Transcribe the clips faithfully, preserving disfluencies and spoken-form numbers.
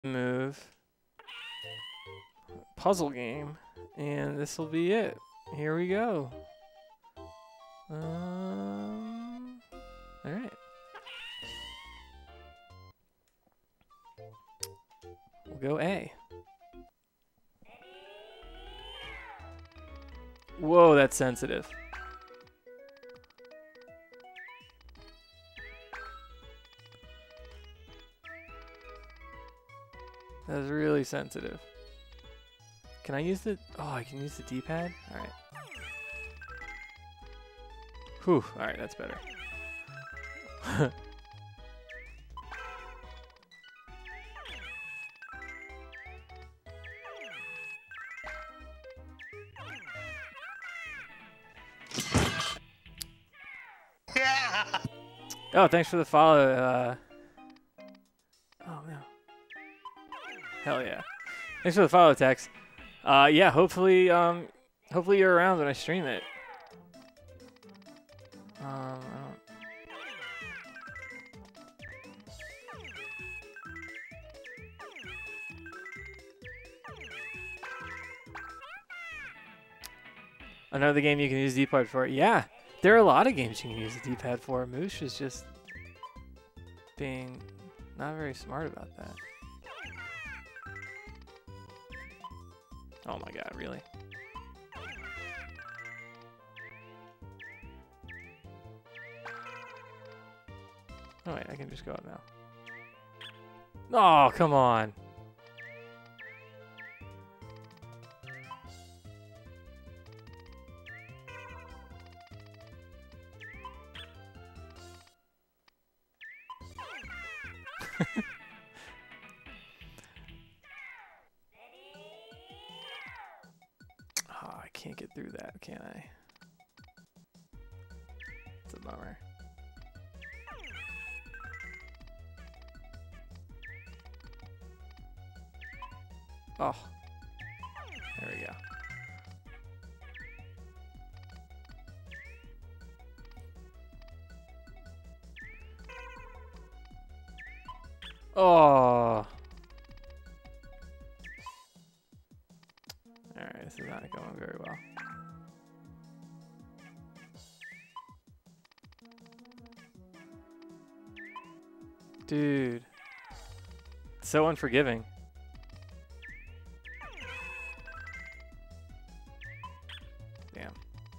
move. Puzzle game. And this will be it. Here we go. Um, all right. We'll go A. Whoa, that's sensitive. That's really sensitive. Can I use the... Oh, I can use the D-pad? Alright. Whew. Alright, that's better. Oh, thanks for the follow. Uh... Oh, no. Hell yeah. Thanks for the follow, Tex. Uh, yeah, hopefully, um, hopefully you're around when I stream it. Um, I don't... Another game you can use D-pad for. Yeah, there are a lot of games you can use the D-pad for. Moosh is just being not very smart about that. Oh my god, really? Oh wait, I can just go up now. Oh, come on. Oh, I can't get through that, can I? It's a bummer. Oh, there we go. Oh. All right, this is not going very well. Dude. So unforgiving. Damn.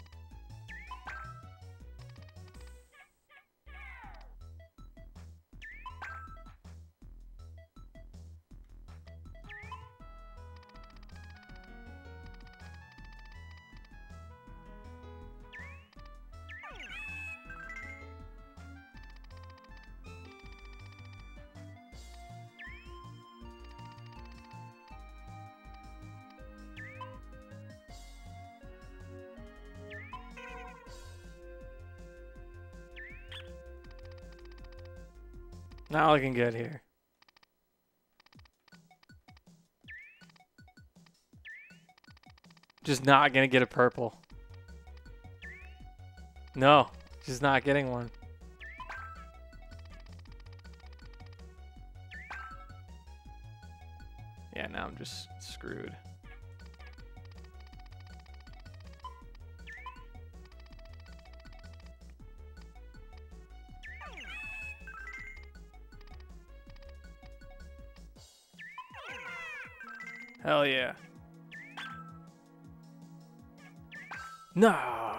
Not looking good here. Just not gonna get a purple. No, just not getting one. Yeah, now I'm just screwed. Hell yeah. No.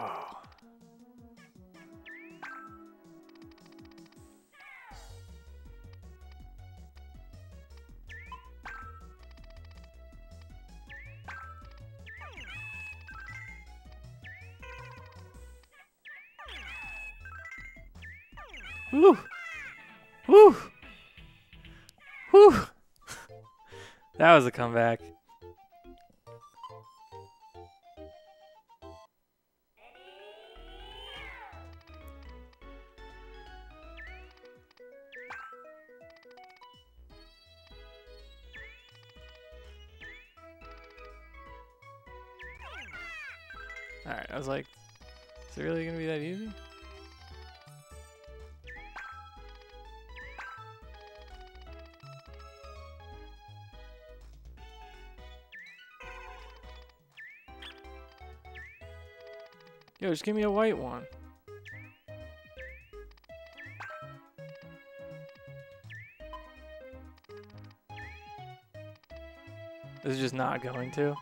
Woo. Woo. Woo. That was a comeback. Alright, I was like, is it really gonna be that easy? Yo, just give me a white one. This is just not going to.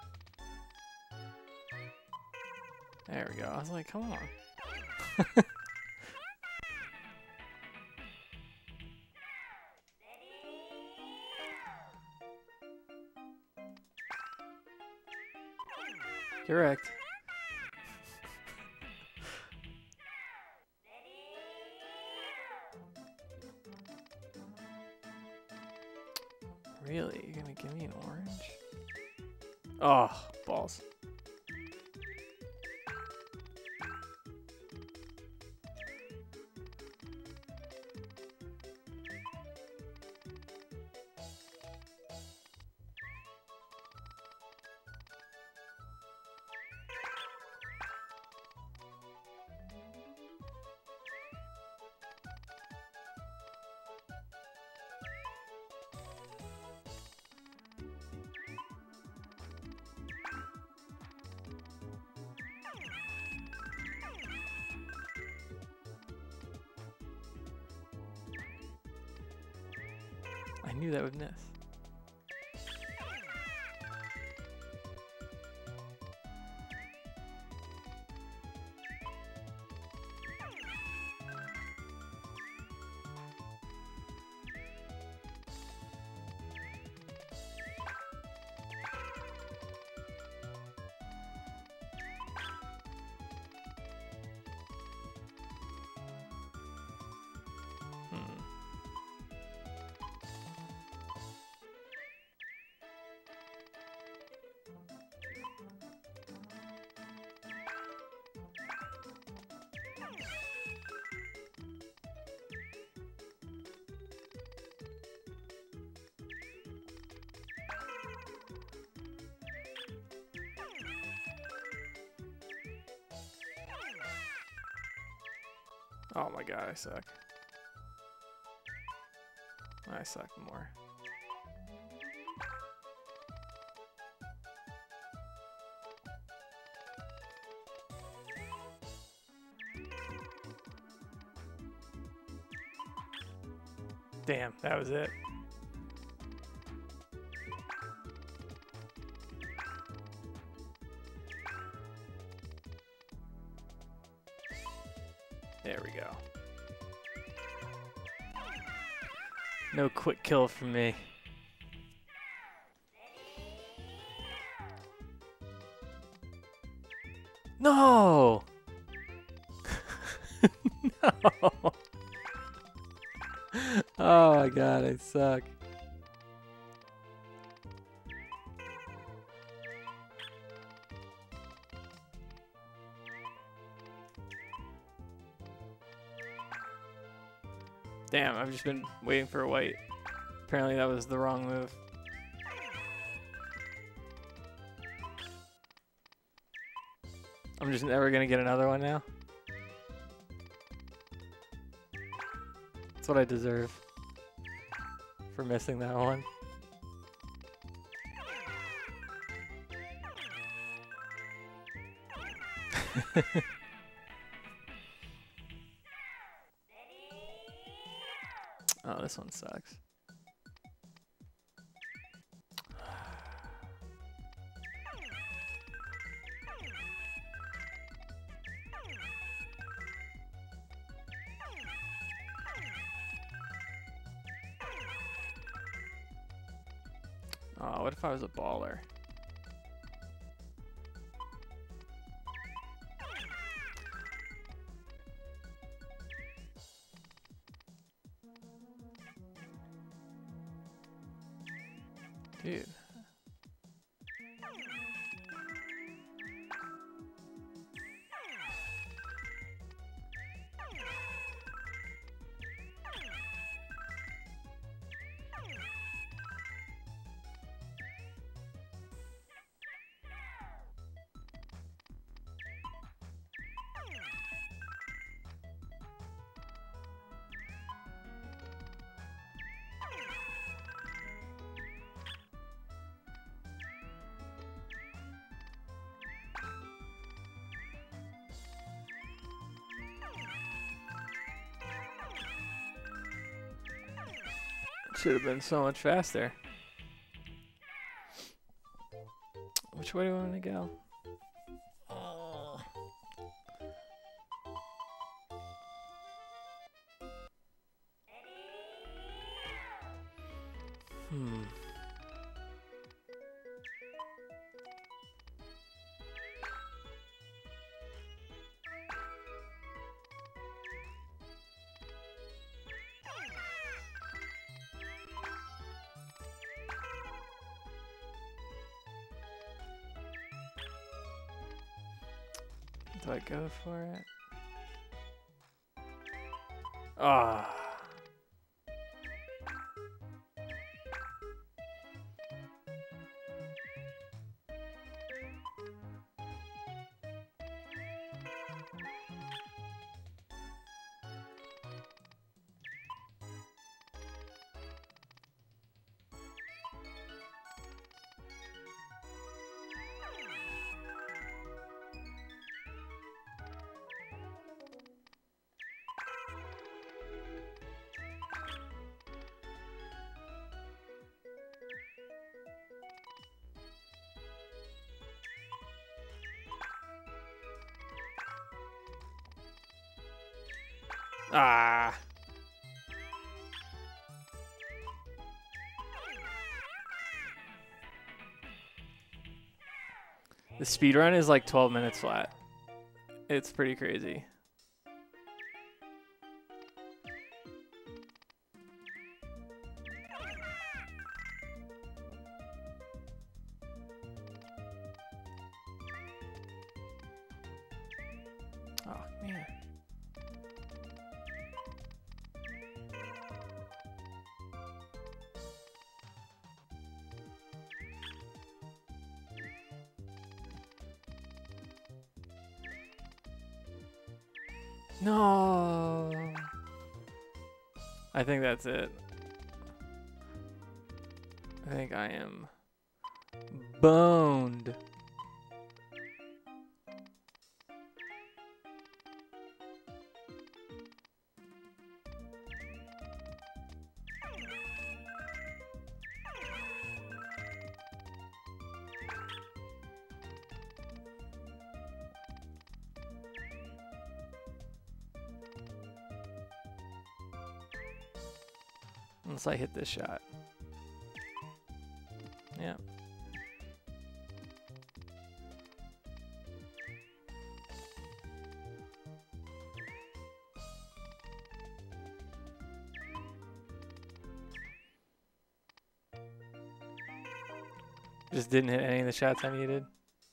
There we go. I was like, come on. Correct. Really? You're gonna give me an orange? Oh, balls. I knew that would miss. Oh my god, I suck. I suck more. Damn, that was it. There we go. No quick kill from me. No! No! Oh my god, I suck. Damn, I've just been waiting for a white. Apparently that was the wrong move. I'm just never gonna get another one now. That's what I deserve for missing that one. Oh, this one sucks. Oh, what if I was a baller? Dude. Should have been so much faster. Which way do I want to go? Uh. Hmm. Do I go for it? Ah. Ah. The speedrun is like twelve minutes flat. It's pretty crazy. Oh, man. No. I think that's it. I think I am boned. Unless I hit this shot. Yeah. Just didn't hit any of the shots I needed.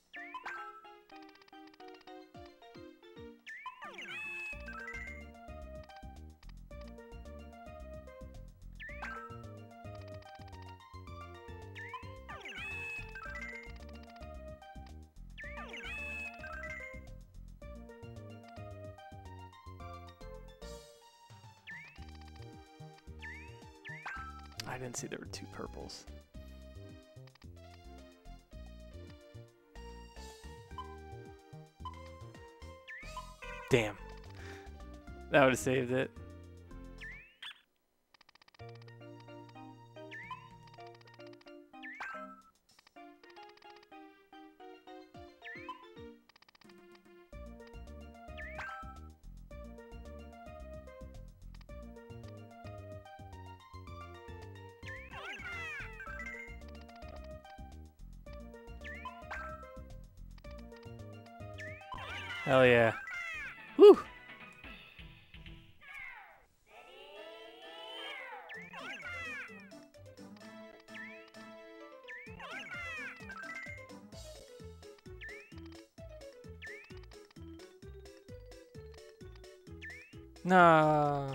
I didn't see there were two purples. Damn. That would have saved it. Hell yeah. Woo! No.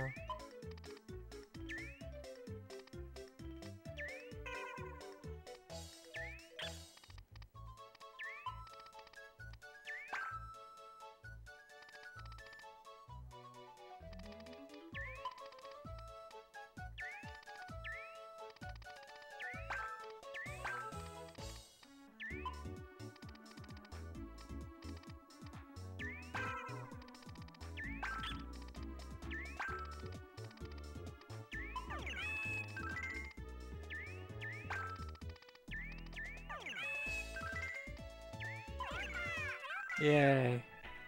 Yay.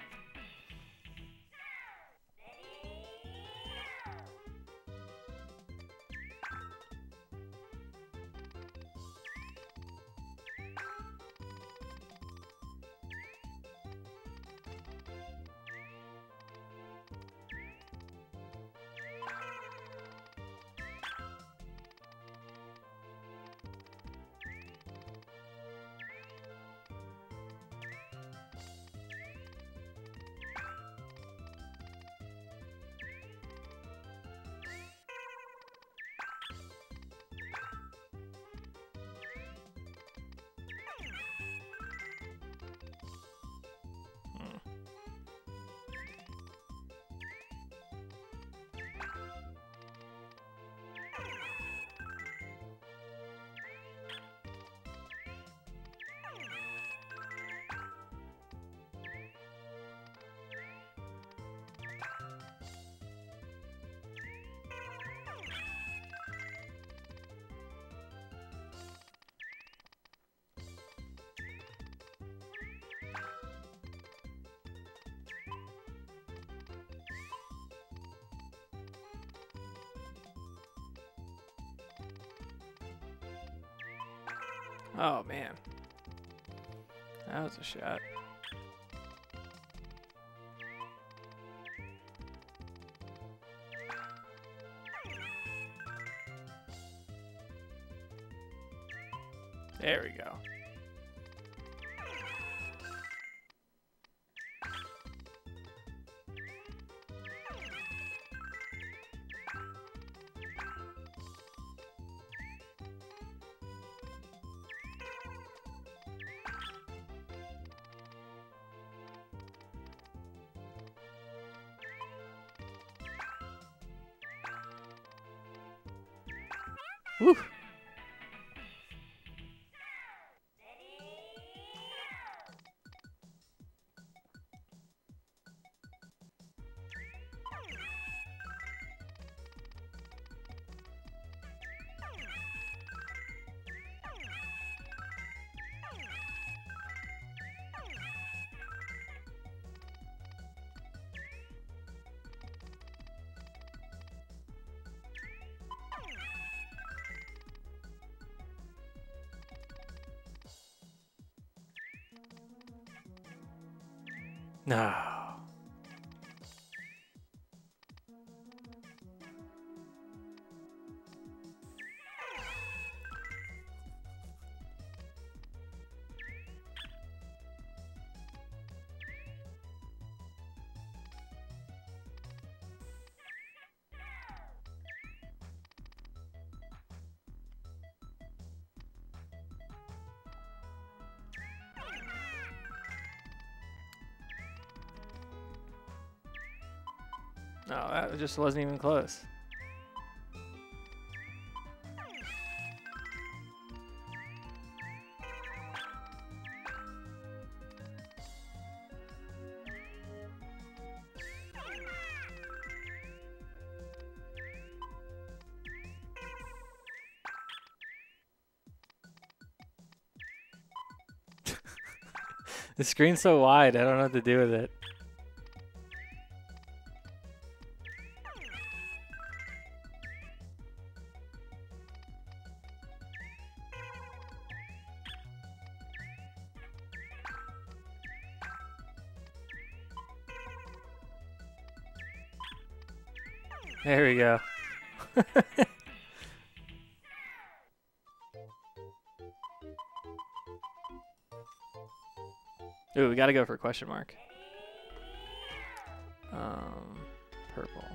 Oh man, that was a shot. There we go. Woo. No. No, that just wasn't even close. The screen's so wide, I don't know what to do with it. There we go. Ooh, we gotta go for a question mark. Um, purple.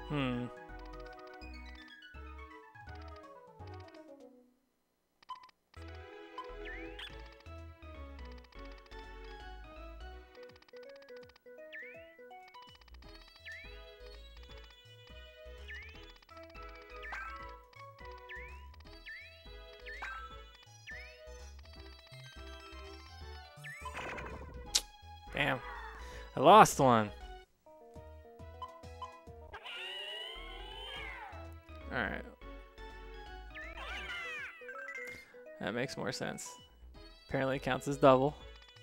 Hmm. Damn. I lost one. Alright. That makes more sense. Apparently it counts as double.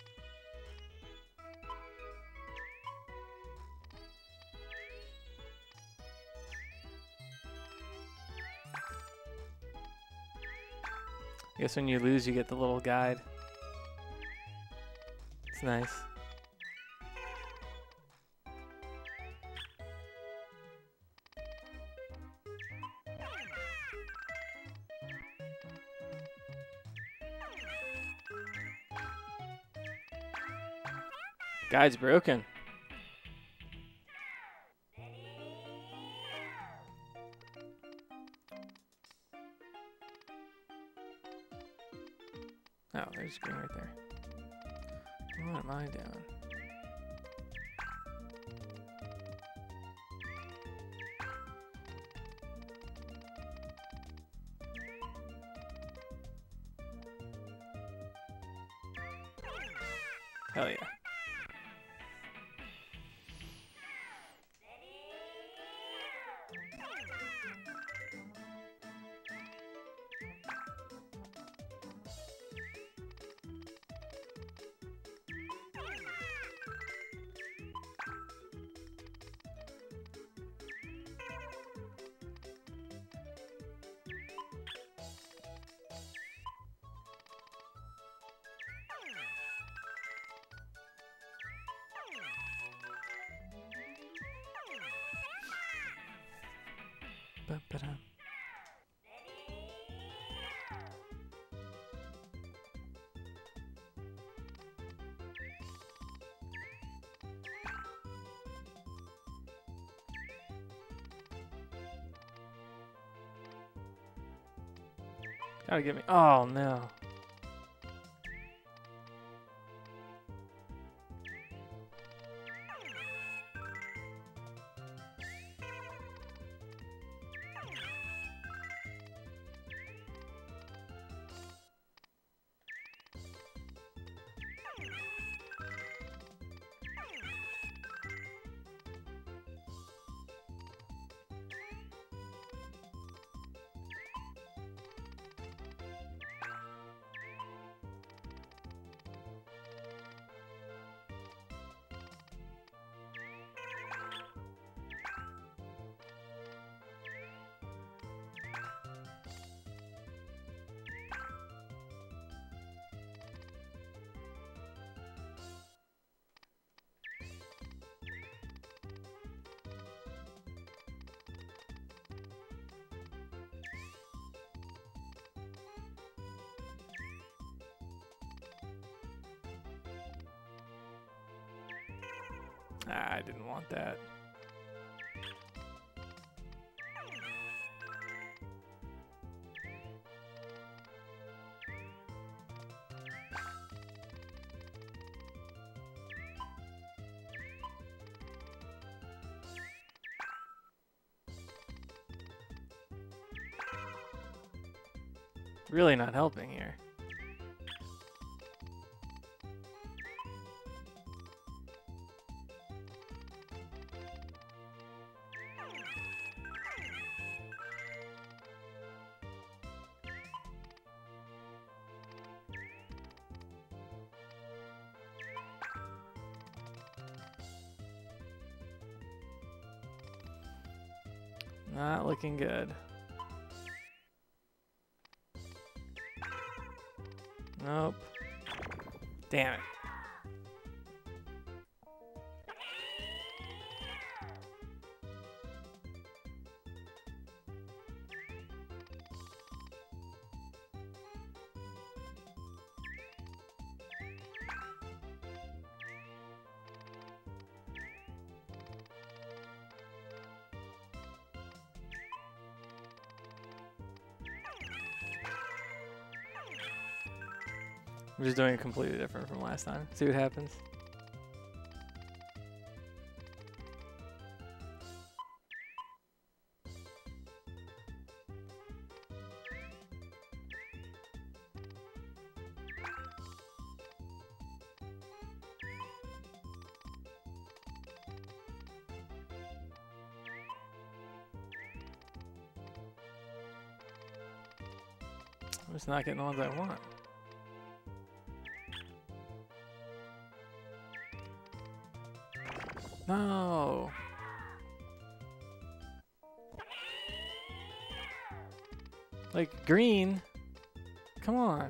I guess when you lose, you get the little guide. It's nice. Guide's broken. Oh, there's green right there. What am I doing? Hell yeah. Ba-ba-dum. Gotta get me. Oh no. Ah, I didn't want that. Really not helping here. Not looking good. Nope. Damn it. I'm just doing it completely different from last time. See what happens. I'm just not getting the ones I want. No. Like green. Come on.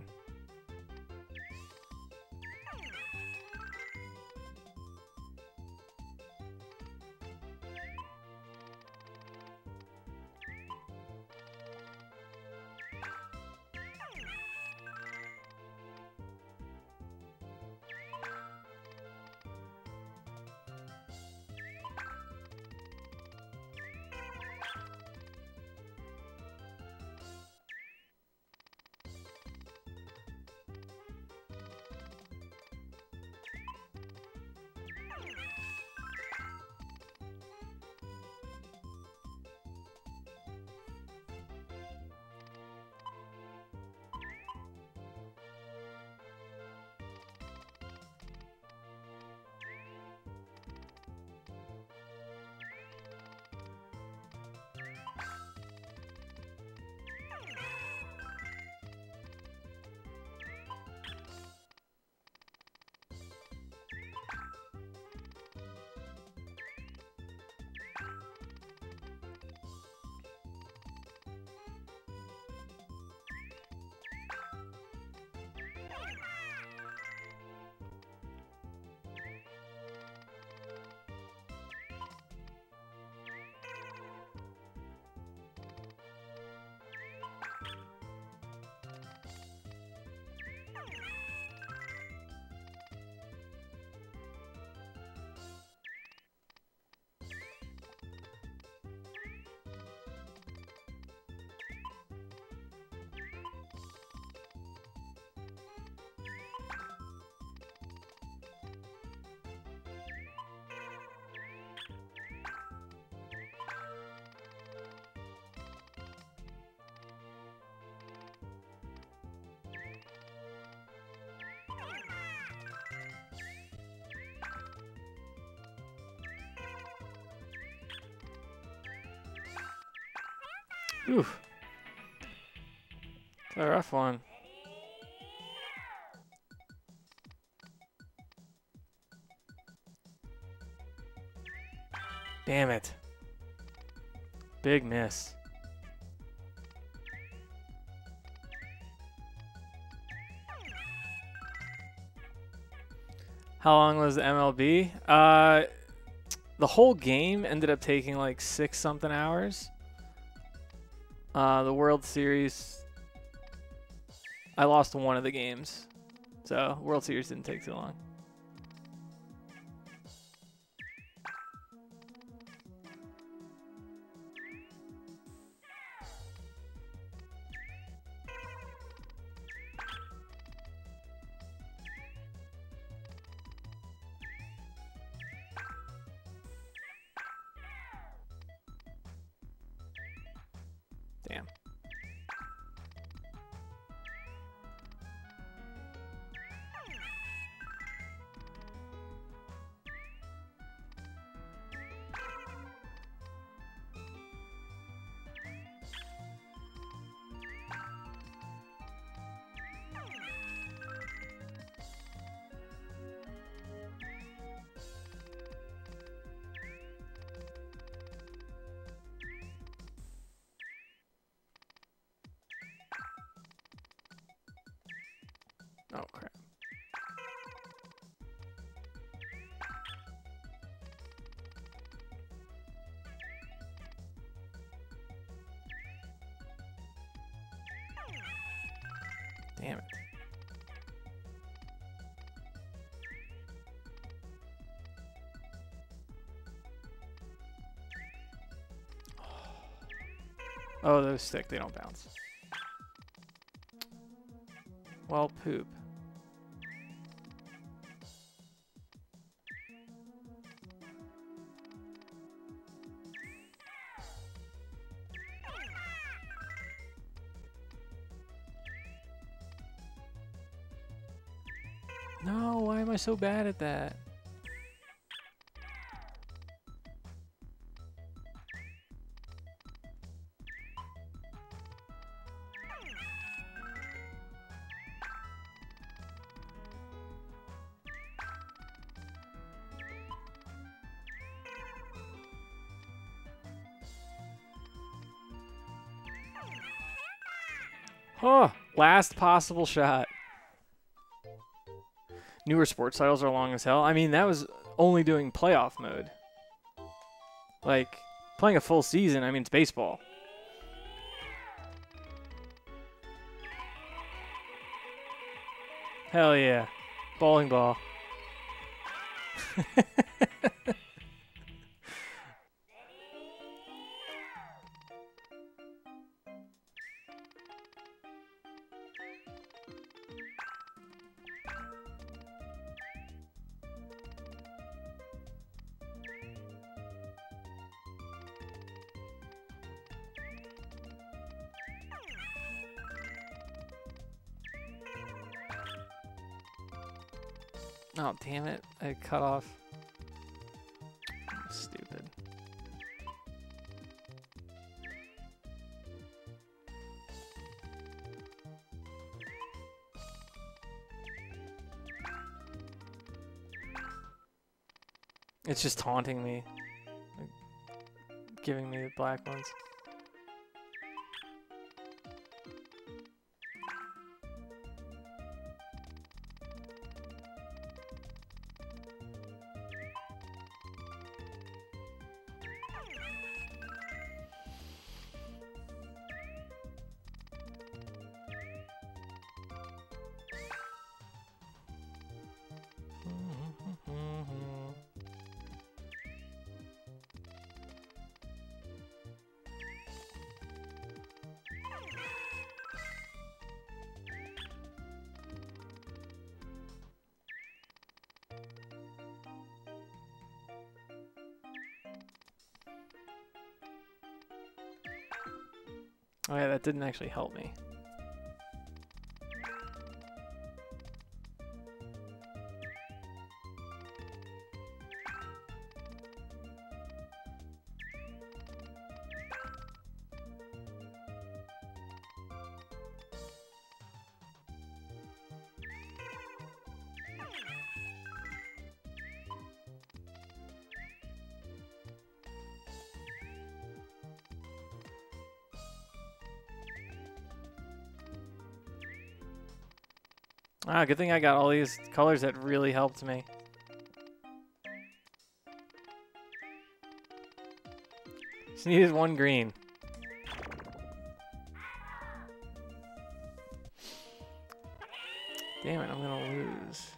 Oof. It's a rough one. Damn it. Big miss. How long was the M L B? Uh, the whole game ended up taking like six something hours. Uh, the World Series, I lost one of the games, so World Series didn't take too long. Damn. Oh, crap. Damn it. Oh, those stick. They don't bounce. Well, poop. No, why am I so bad at that? Oh, last possible shot. Newer sports titles are long as hell. I mean, that was only doing playoff mode. Like, playing a full season, I mean, it's baseball. Hell yeah. Bowling ball. Oh, damn it. I cut off. Stupid. It's just taunting me. Like, giving me the black ones. Oh yeah, that didn't actually help me. Ah, good thing I got all these colors that really helped me. Just needed one green. Damn it, I'm gonna lose.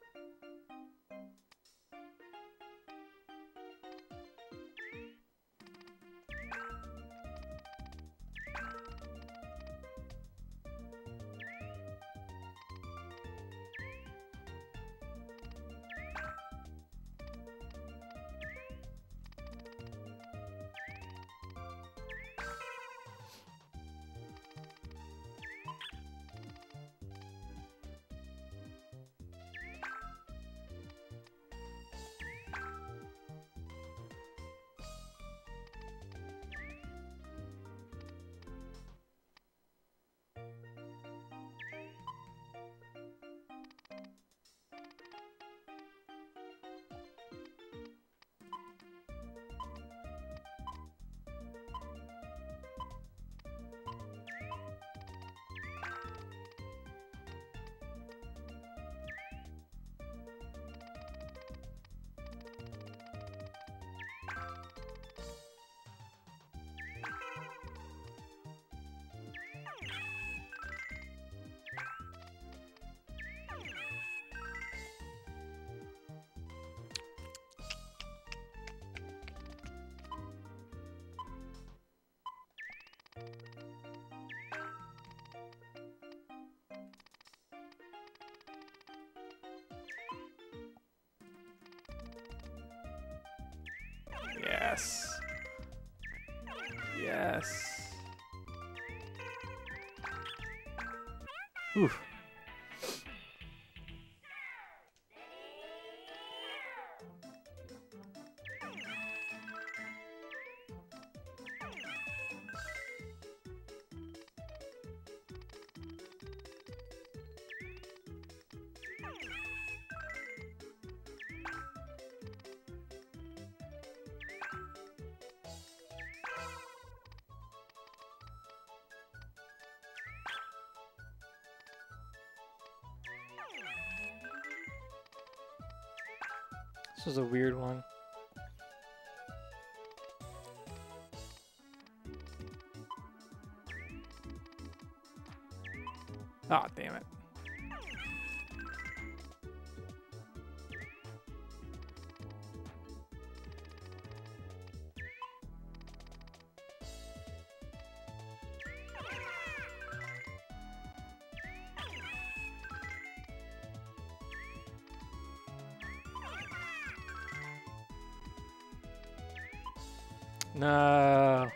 Yes. Yes. Oof. This was a weird one. Oh, damn it. No.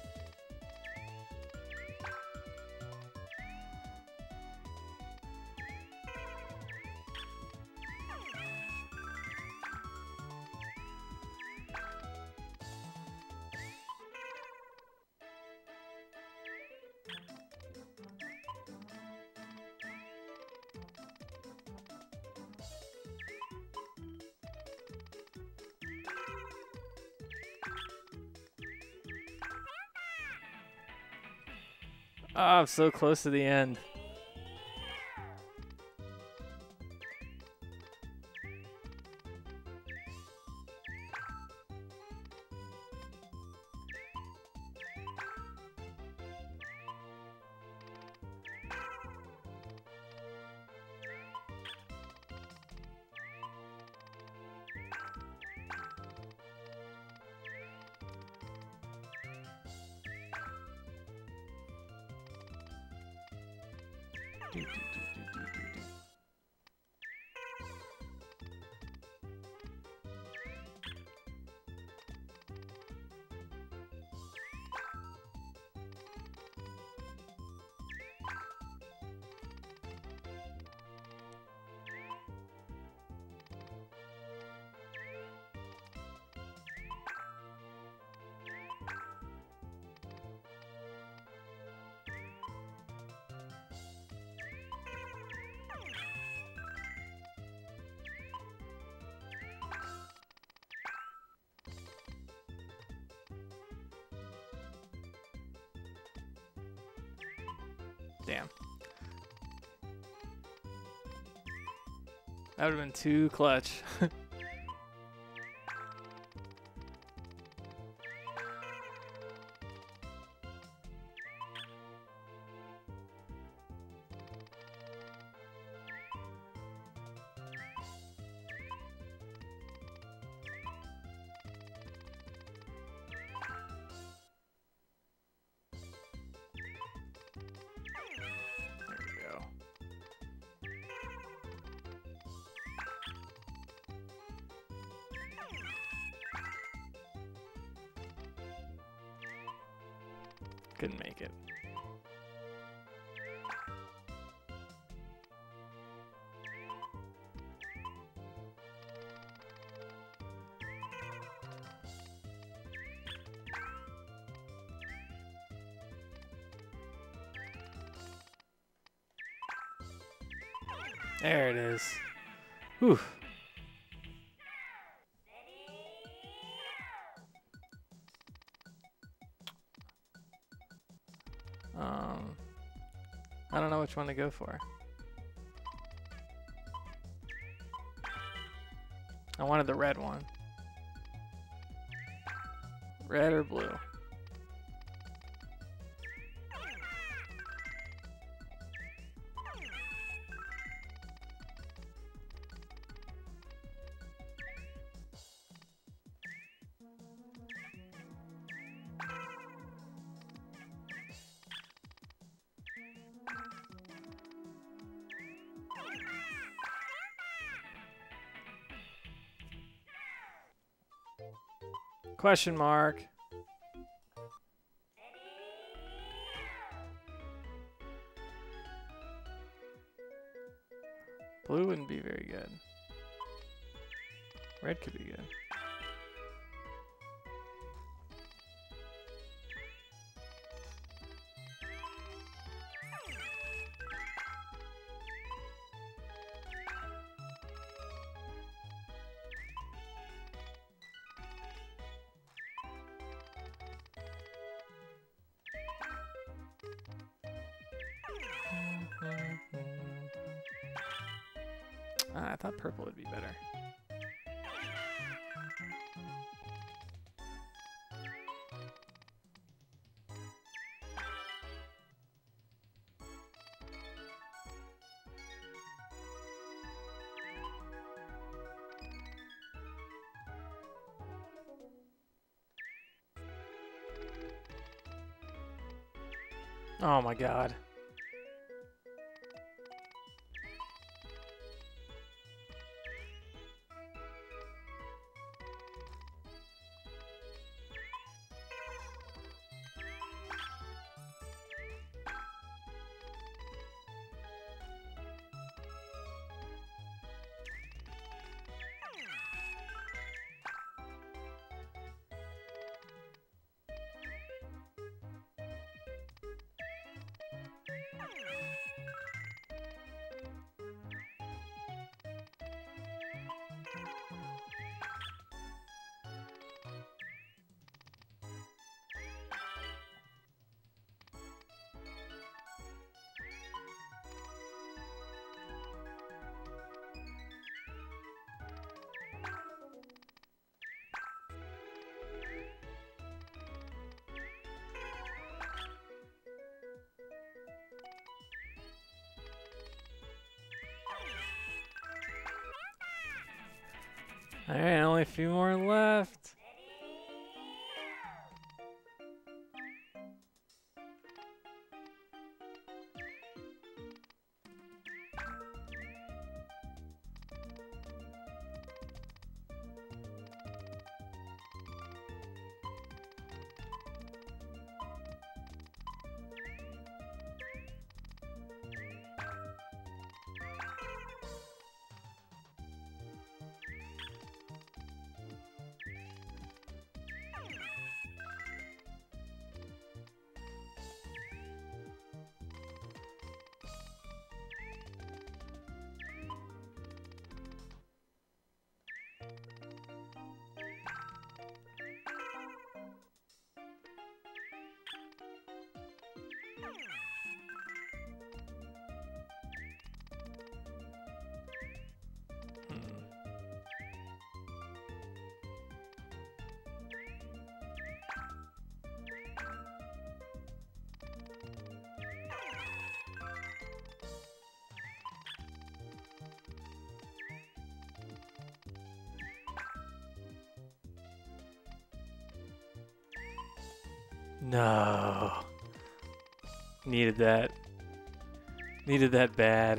Oh, I'm so close to the end. Do, do, do, do, do, do, do. Damn. That would have been too clutch. Couldn't make it. There it is. Whew. Um, I don't know which one to go for. I wanted the red one. Red or blue? Question mark. Blue wouldn't be very good. Red could be good. Uh, I thought purple would be better. Oh my god. Alright, only a few more left. No. Needed that. Needed that bad.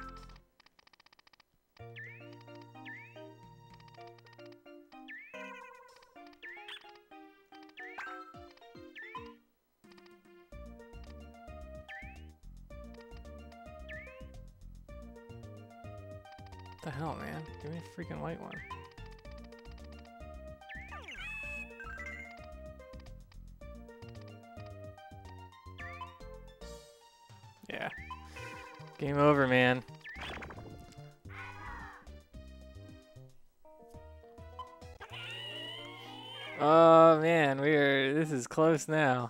What the hell, man? Give me a freaking white one. Yeah. Game over, man. Oh, man. We're... This is close now.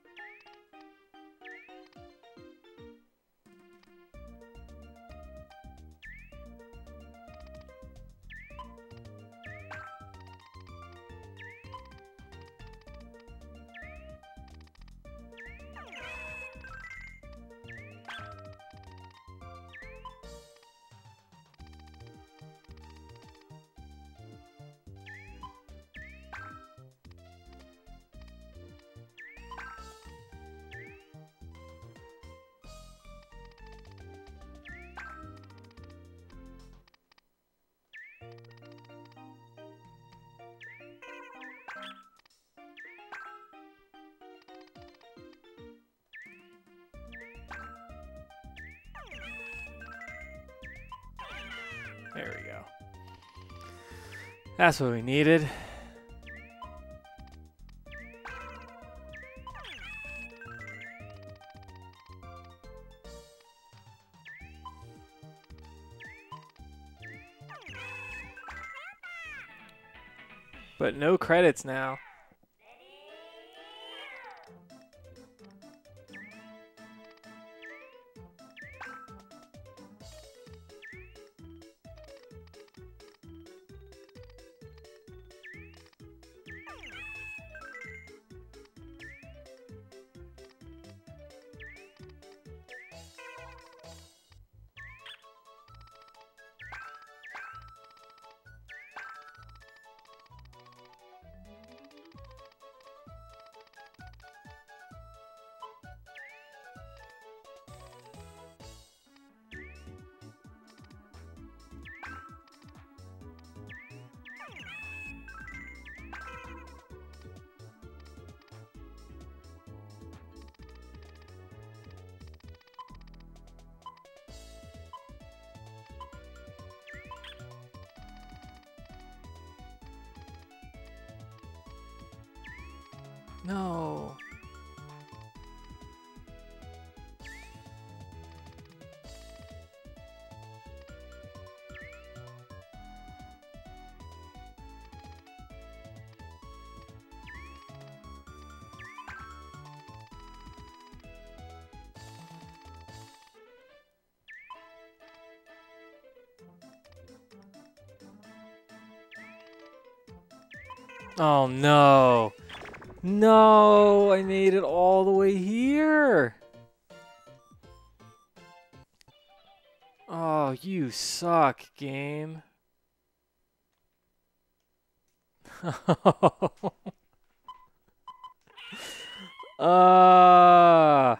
There we go. That's what we needed. But no credits now. No. Oh no. No, I made it all the way here. Oh, you suck, game. uh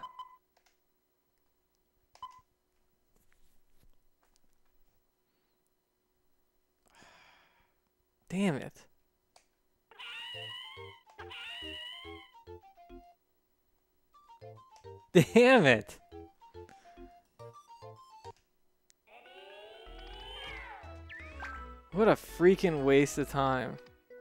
Damn it. Damn it. What a freaking waste of time.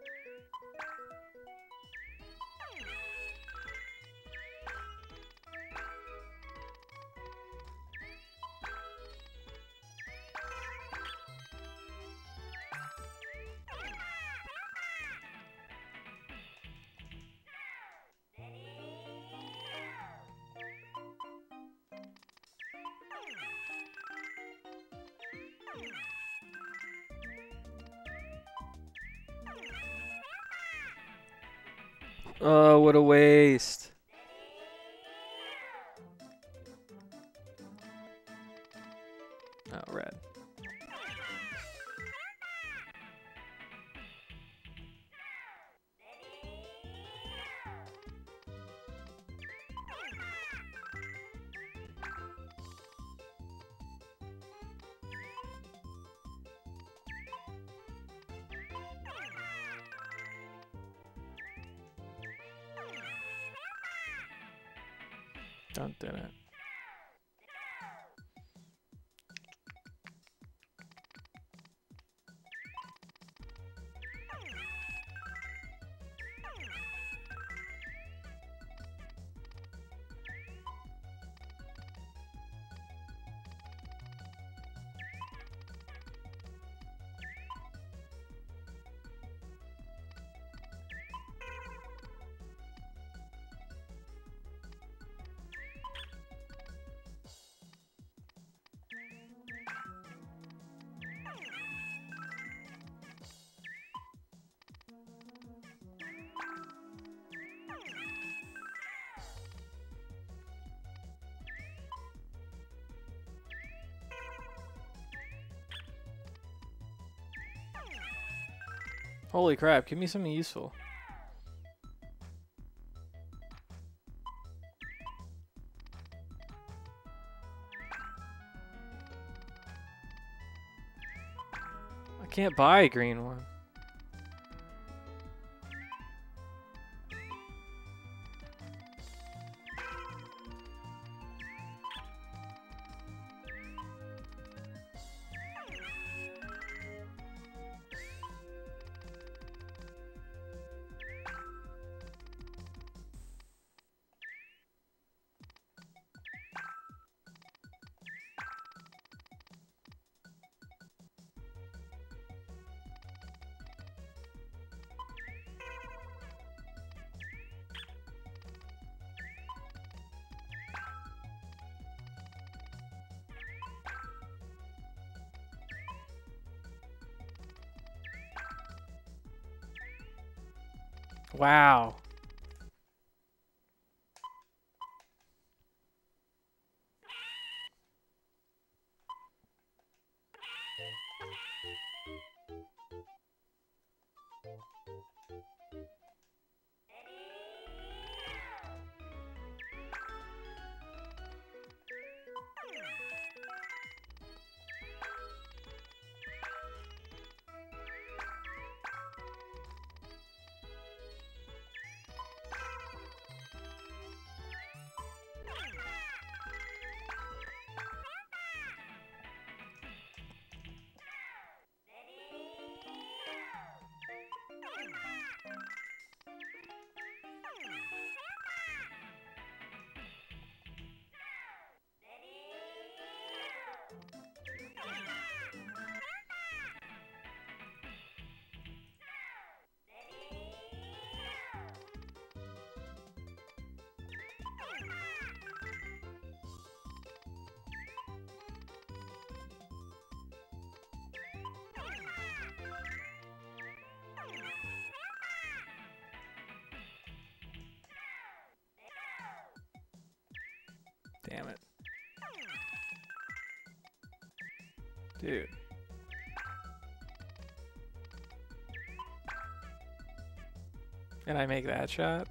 Oh, what a waste. Oh, red. Don't do it. Holy crap, give me something useful. I can't buy a green one. Wow. Damn it. Dude. And I make that shot?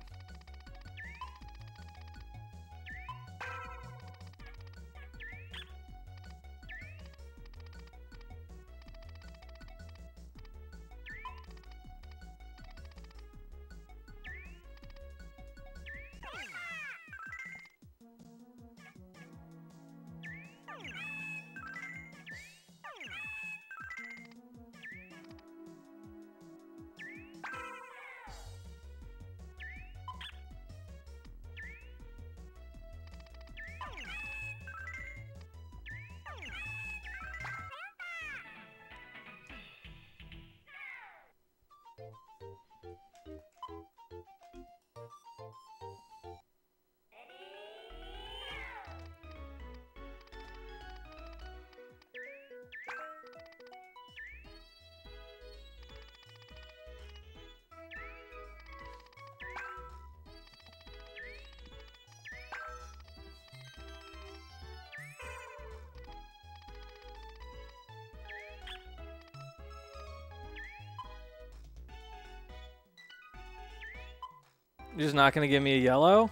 You're just not gonna give me a yellow?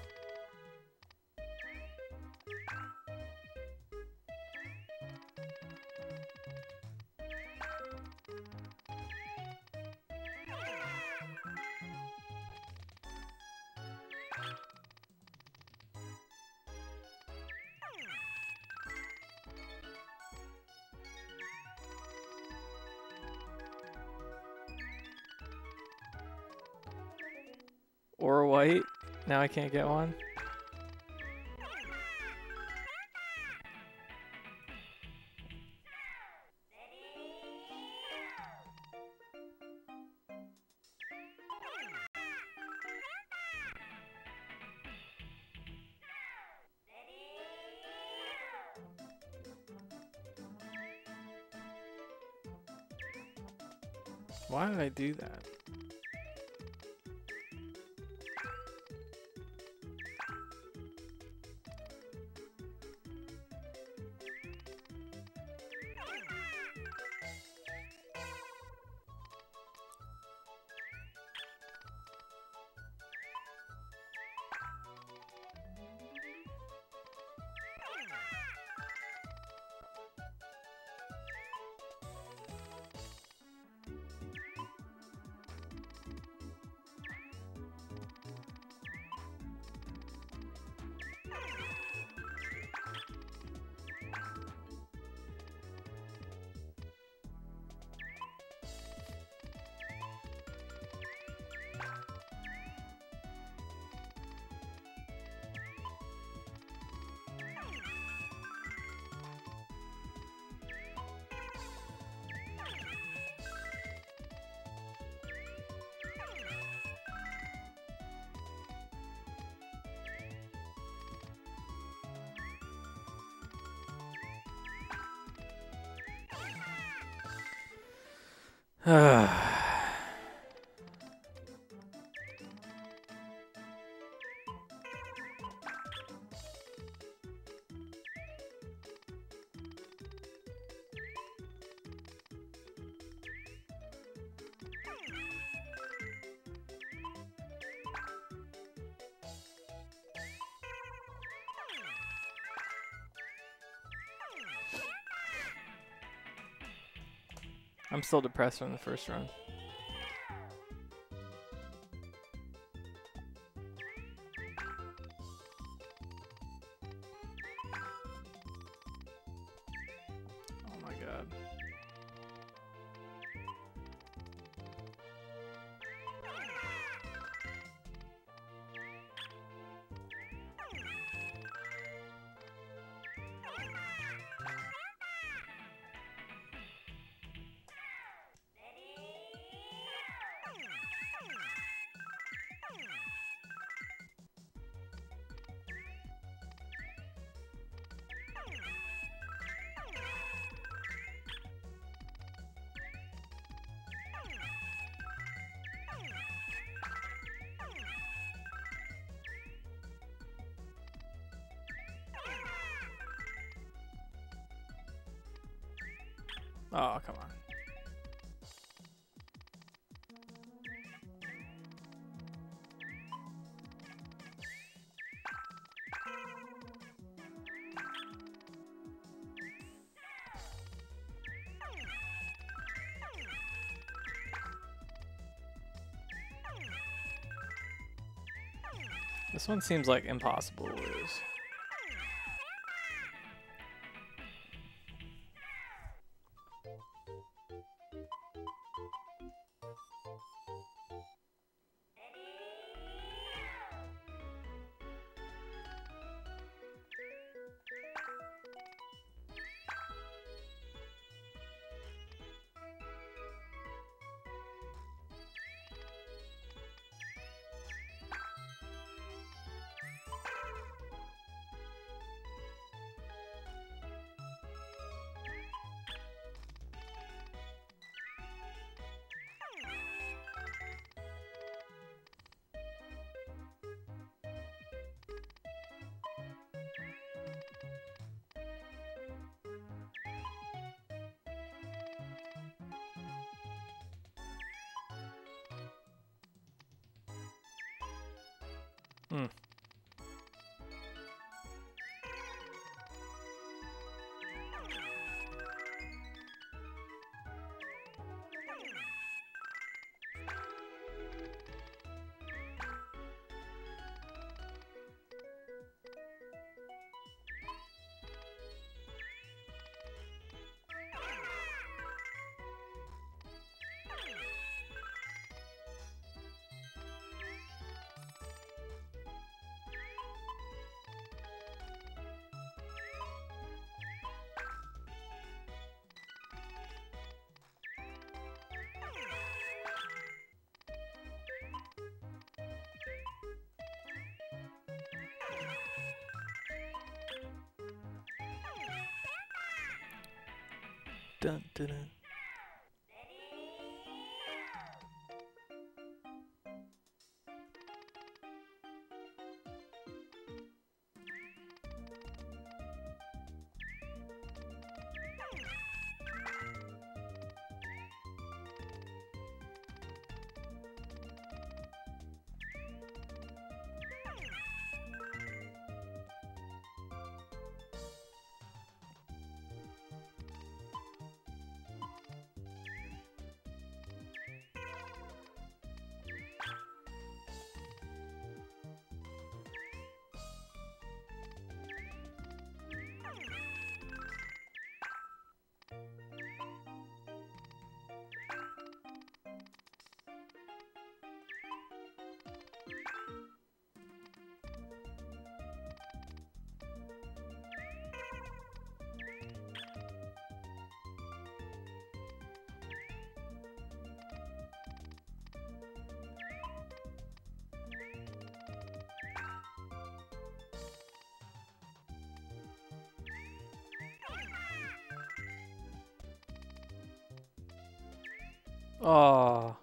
Or white. Now I can't get one. Why did I do that? I'm still depressed from the first run. Oh my god. Oh, come on. This one seems like impossible to lose. Hmm. Dun, dun, dun. Oh.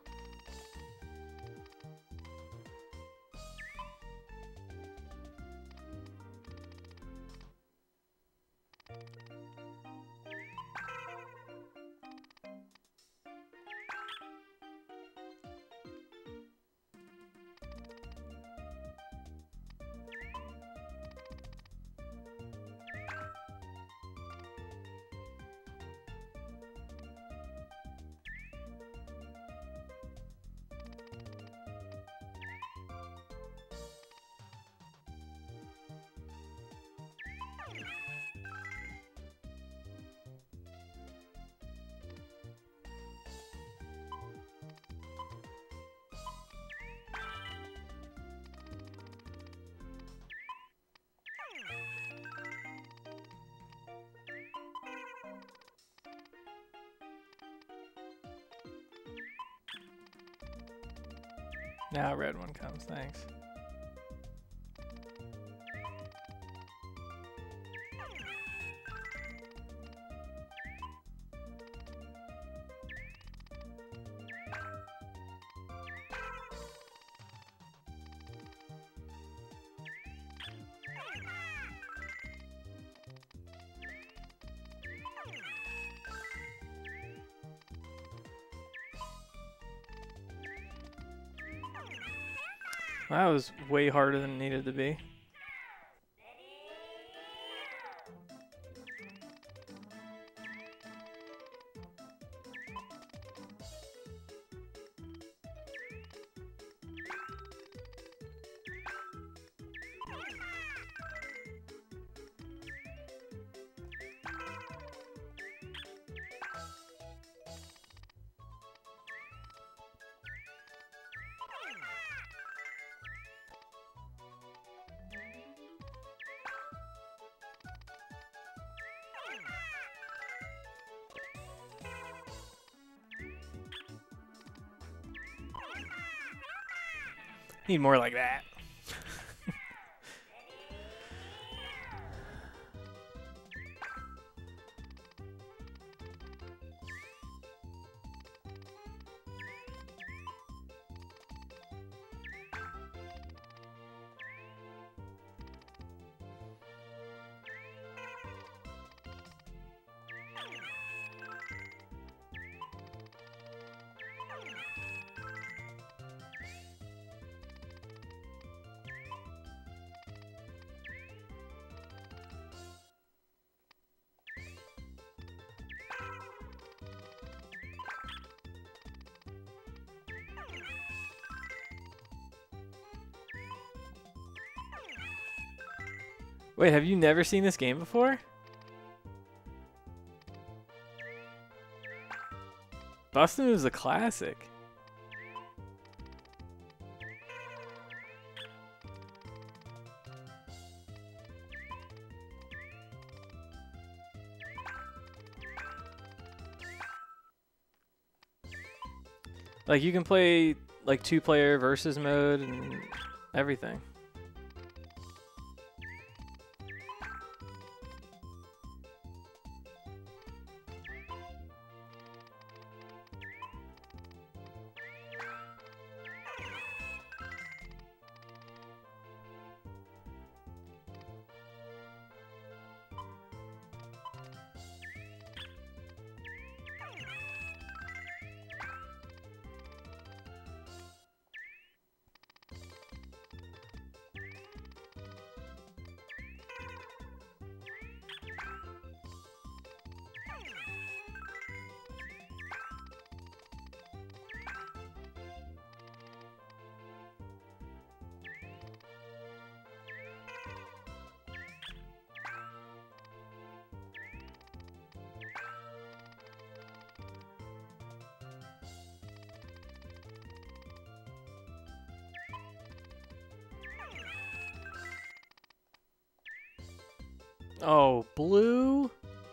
Now red one comes, thanks. That was way harder than it needed to be. Need more like that. Wait, have you never seen this game before? Bustin' is a classic. Like, you can play like two-player versus mode and everything. Oh, blue?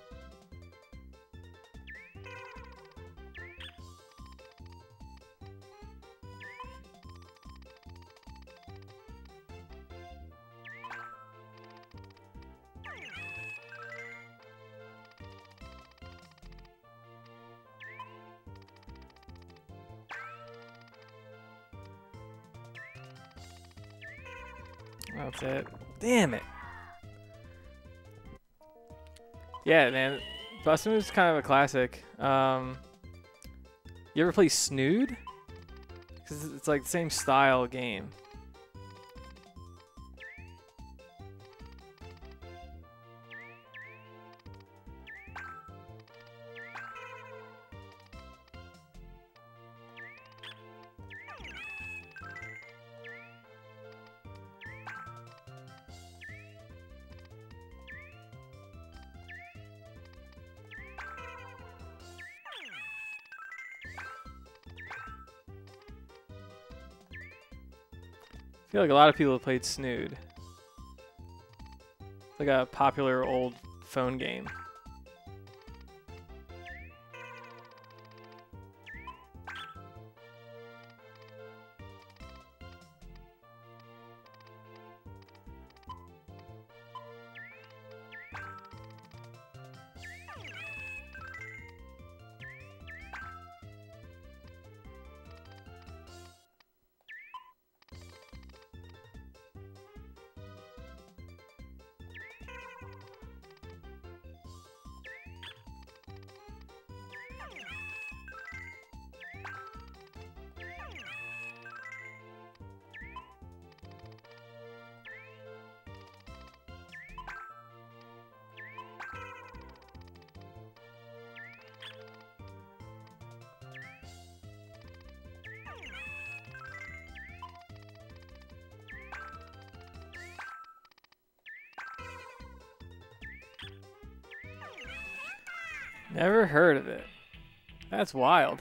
That's it. Damn it. Yeah, man. Bustin' is kind of a classic. Um, you ever play Snood? Because it's like the same style game. I feel like a lot of people have played Snood. It's like a popular old phone game. Never heard of it. That's wild.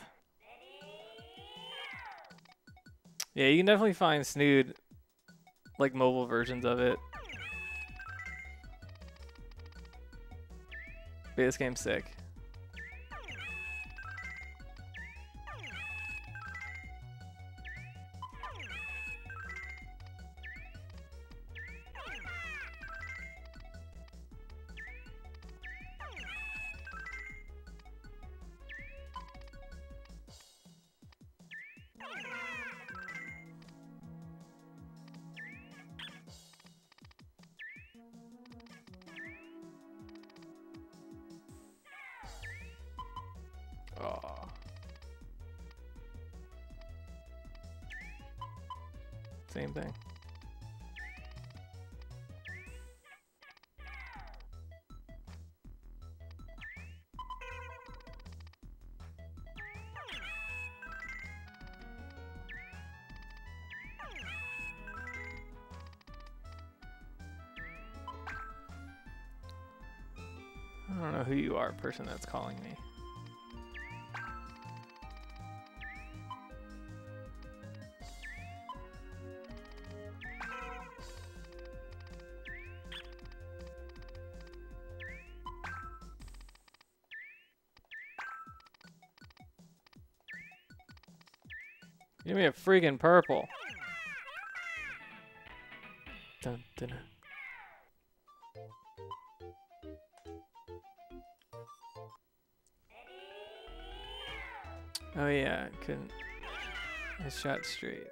Yeah, you can definitely find Snood, like mobile versions of it. But this game's sick. Oh. Same thing. I don't know who you are, person that's calling me. Give me a freaking purple. Dun, dun, dun. Oh yeah, couldn't. I shot straight.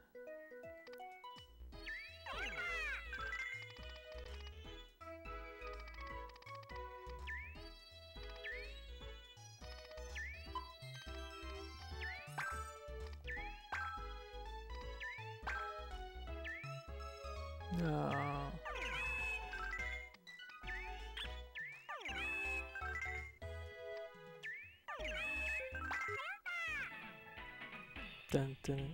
No. Dun, dun.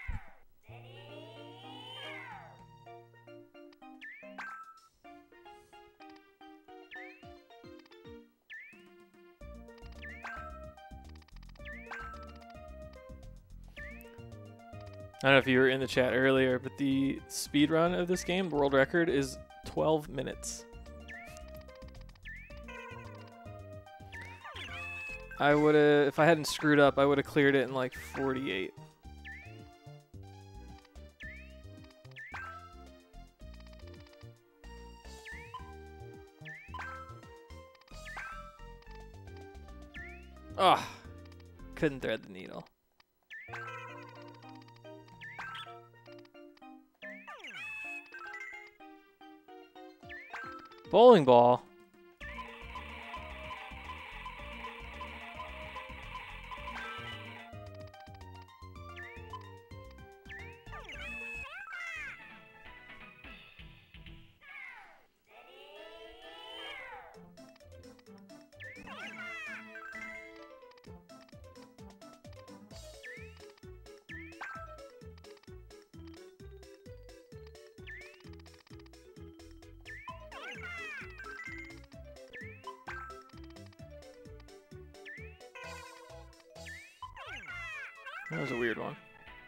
I don't know if you were in the chat earlier, but the speed run of this game, world record, is twelve minutes. I would have, if I hadn't screwed up, I would have cleared it in like forty-eight. Oh, couldn't thread the needle. Bowling ball. That was a weird one.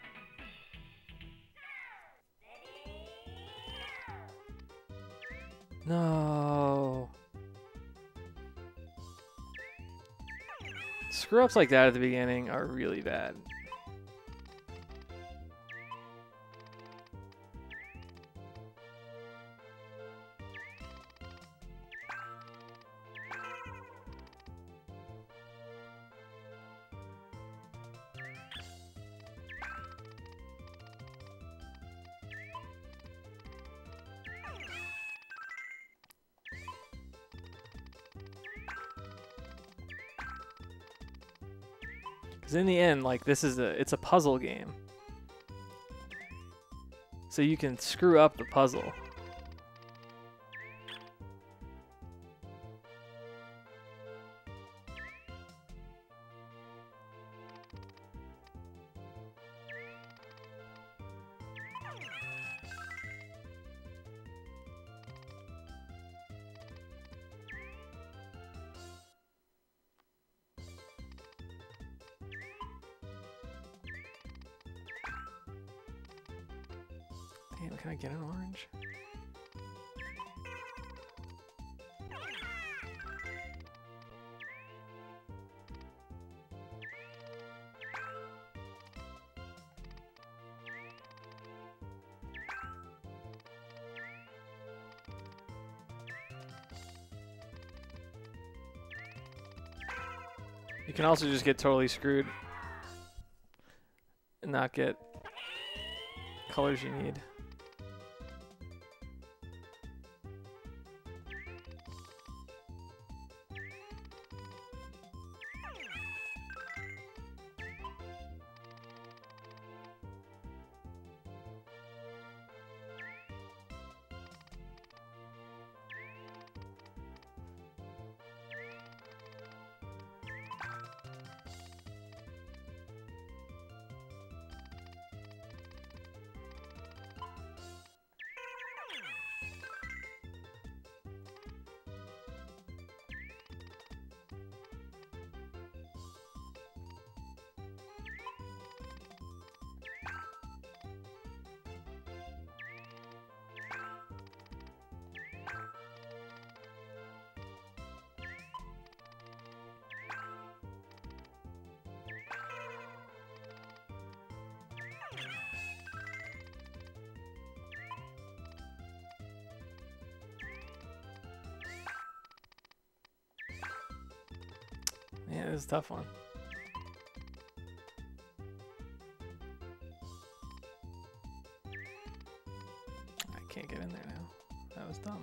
No. Screw ups like that at the beginning are really bad. Because in the end, like, this is a, it's a puzzle game. So you can screw up the puzzle. Damn, can I get an orange? You can also just get totally screwed and not get colors you need. Yeah, this is a tough one. I can't get in there now. That was dumb.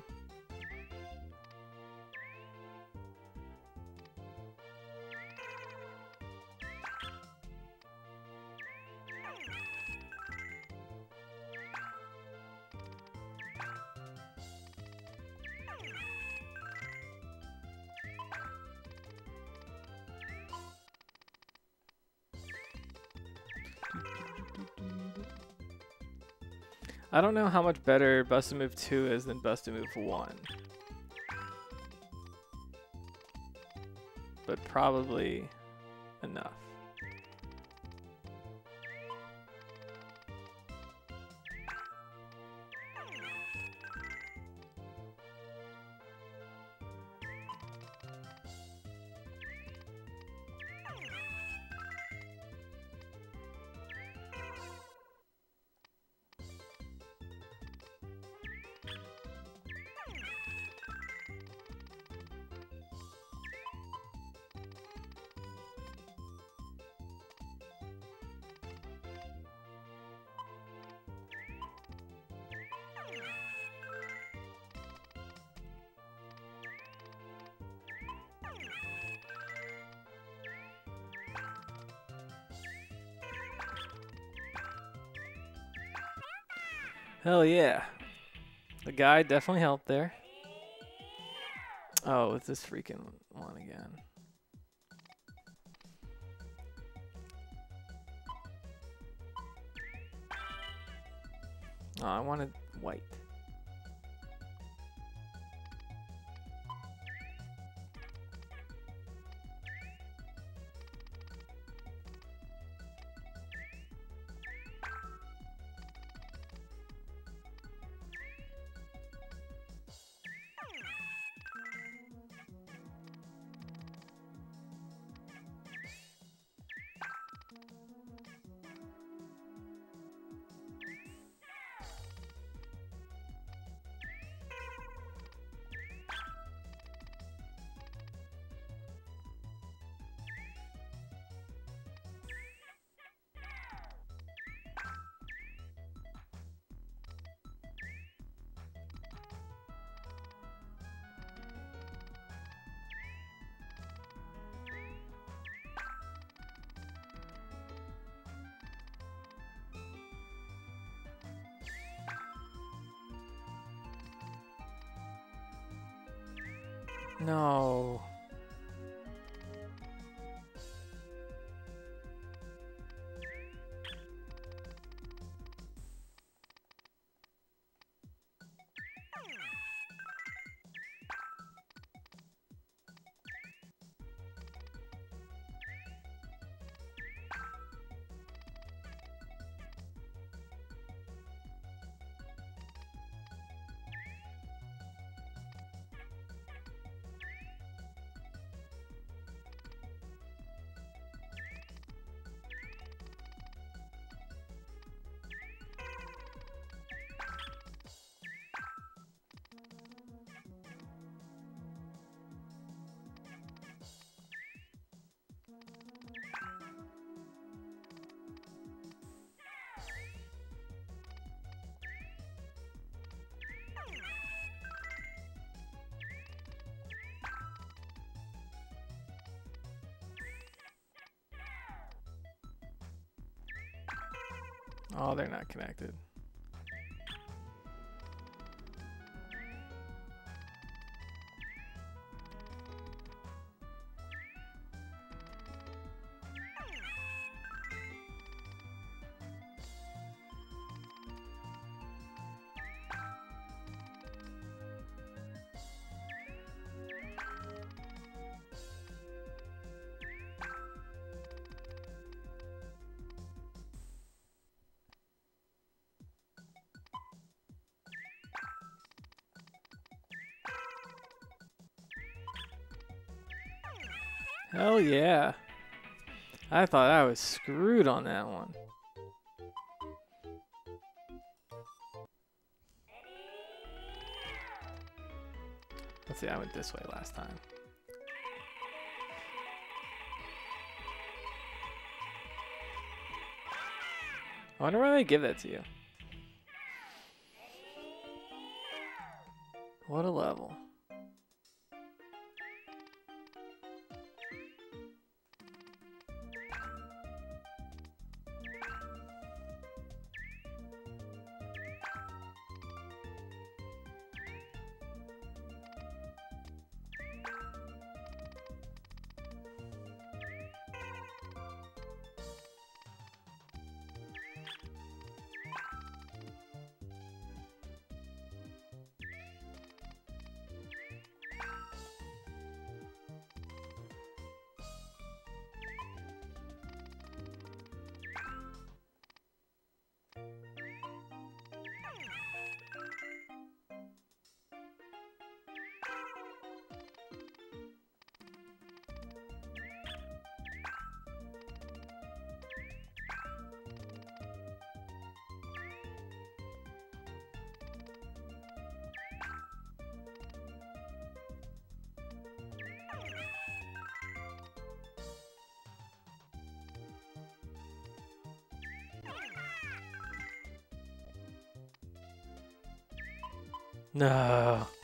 I don't know how much better Busted Move two is than Busted Move one. But probably enough. Hell yeah. The guy definitely helped there. Oh, it's this freaking one again. Oh, I wanted white. No. Oh, they're not connected. Hell yeah. I thought I was screwed on that one. Let's see, I went this way last time. I wonder why they give that to you. What a level. No.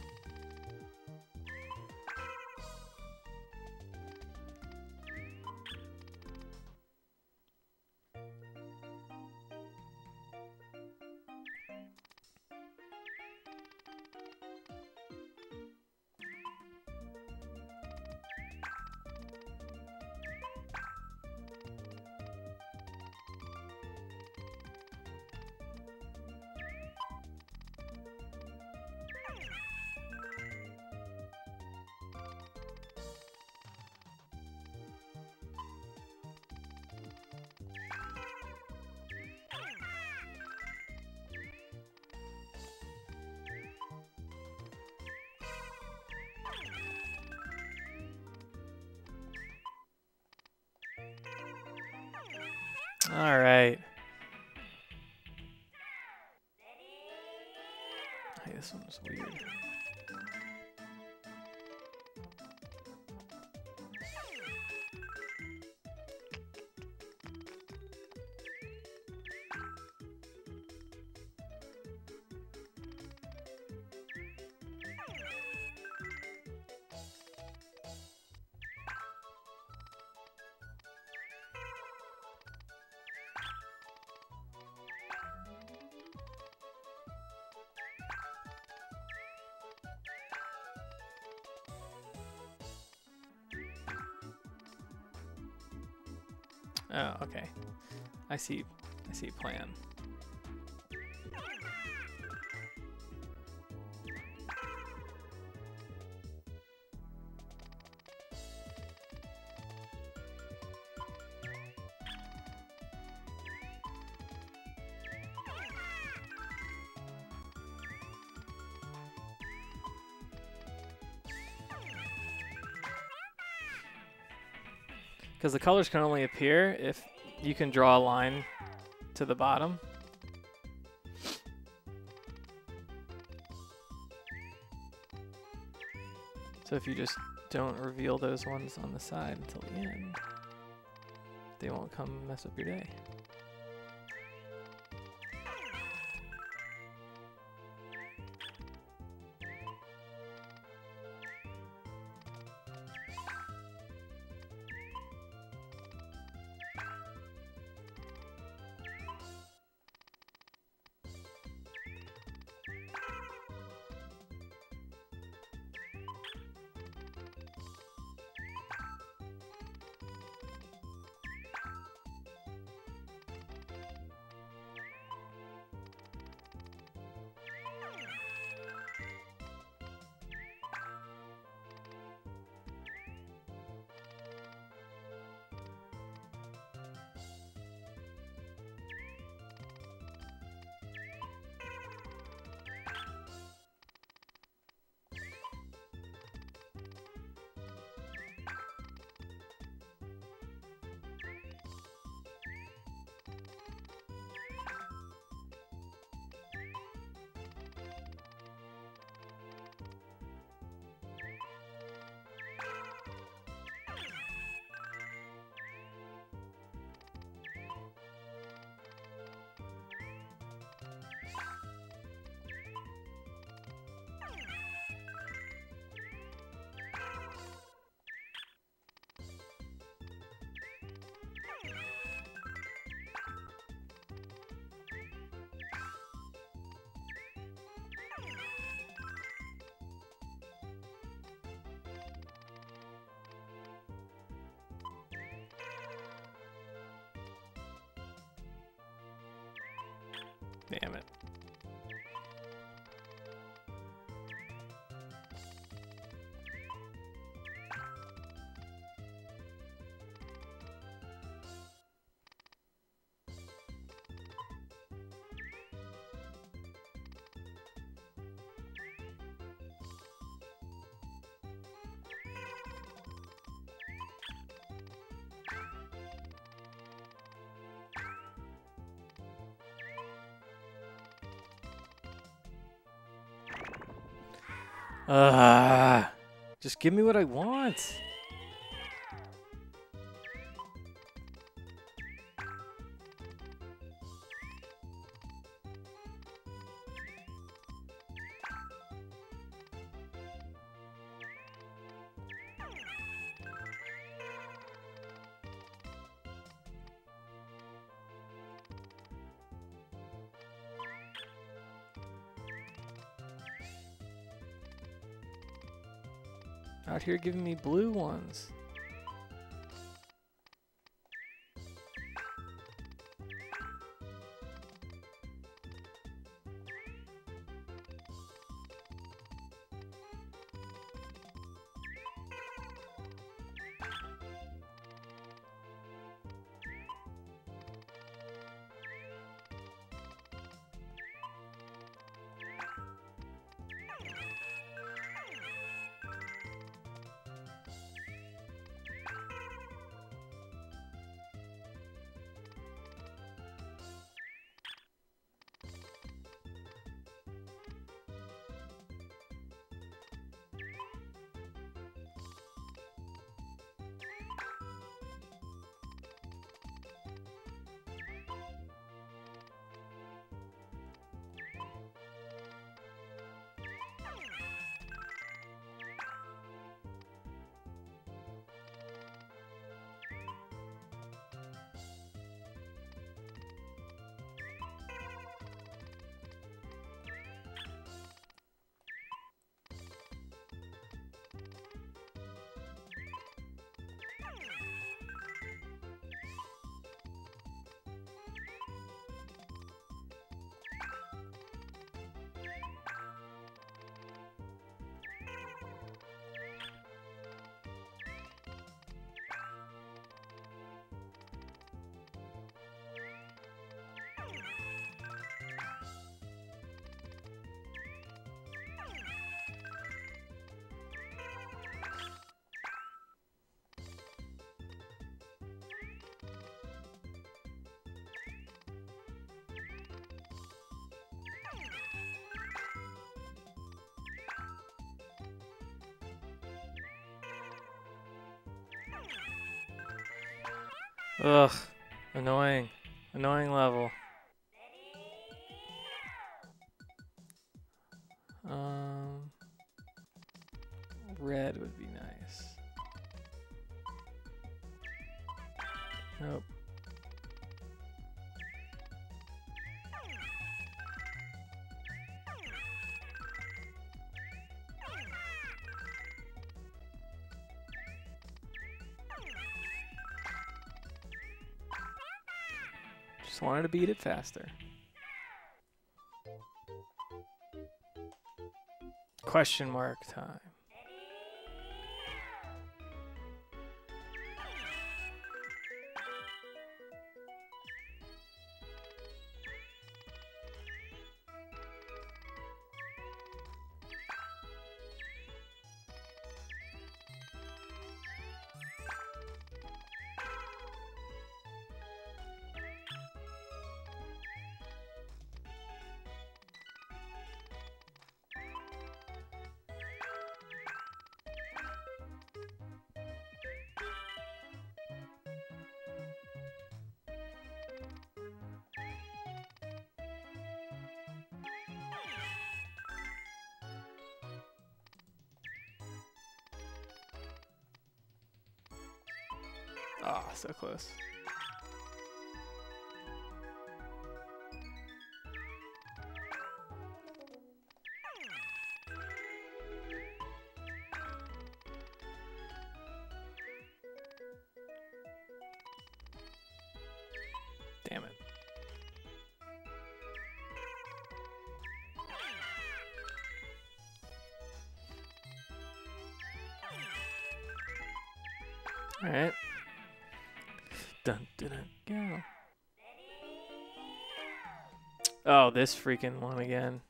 All right. Hey, this one's weird. Oh, okay. I see. I see a plan. Because the colors can only appear if you can draw a line to the bottom. So if you just don't reveal those ones on the side until the end, they won't come mess up your day. Damn it. Ah, just give me what I want. Out here giving me blue ones. Ugh, annoying. Annoying level. Um, red would be nice. Nope. Just wanted to beat it faster. Question mark time. Ah, oh, so close. Damn it. Alright. Dun, dun, dun, go. Oh, this freaking one again.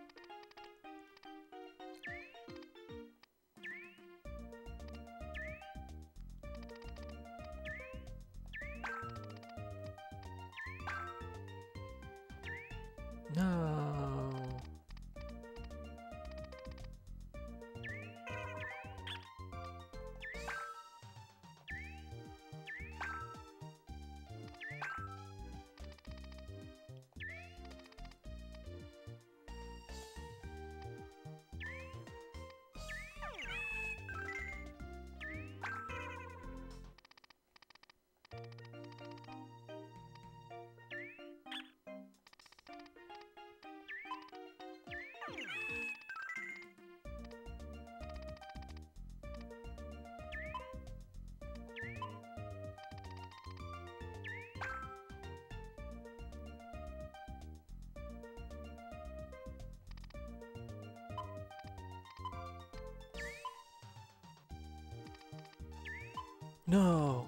No. No.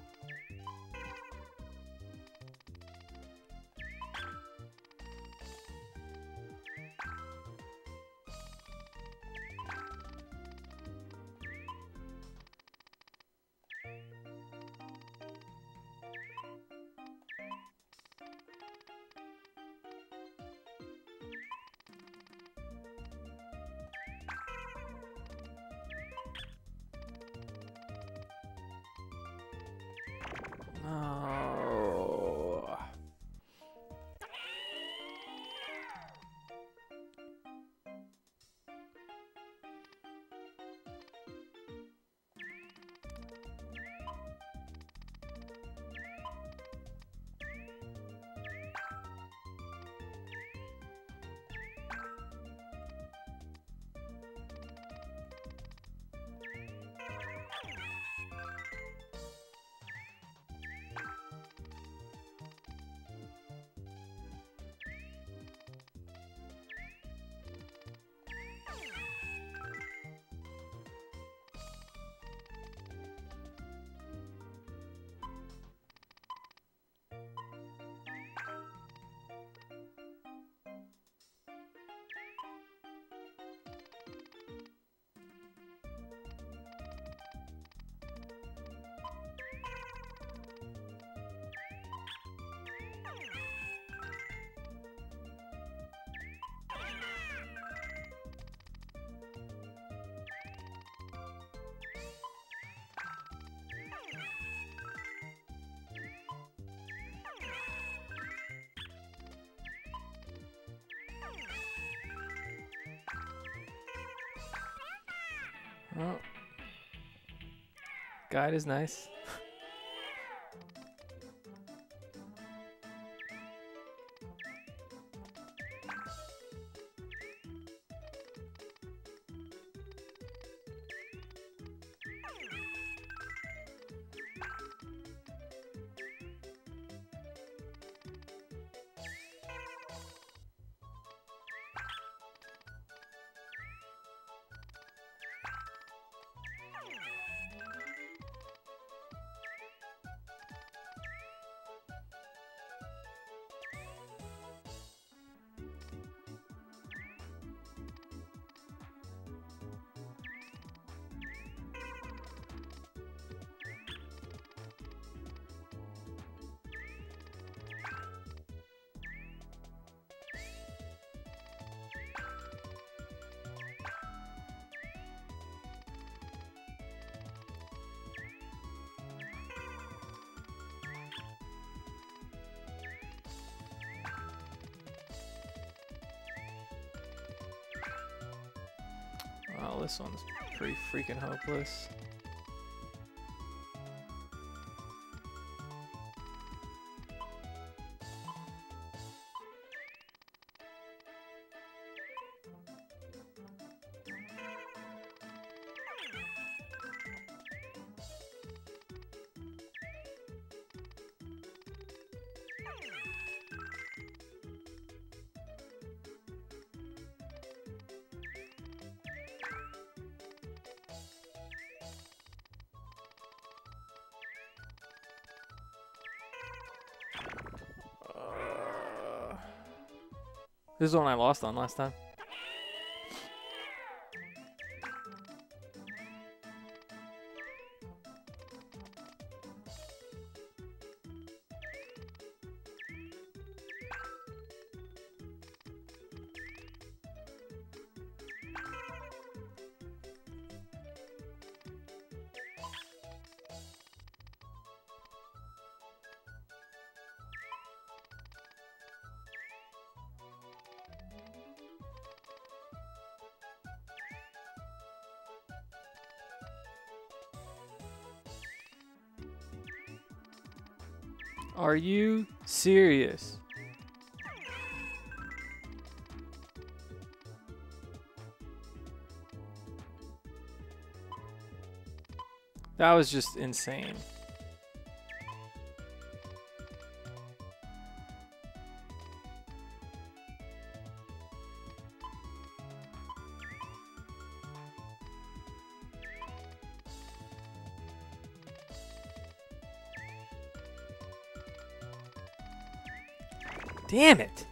No. Oh. Guide is nice. Wow, this one's pretty freaking hopeless. This is the one I lost on last time. Are you serious? That was just insane. Damn it.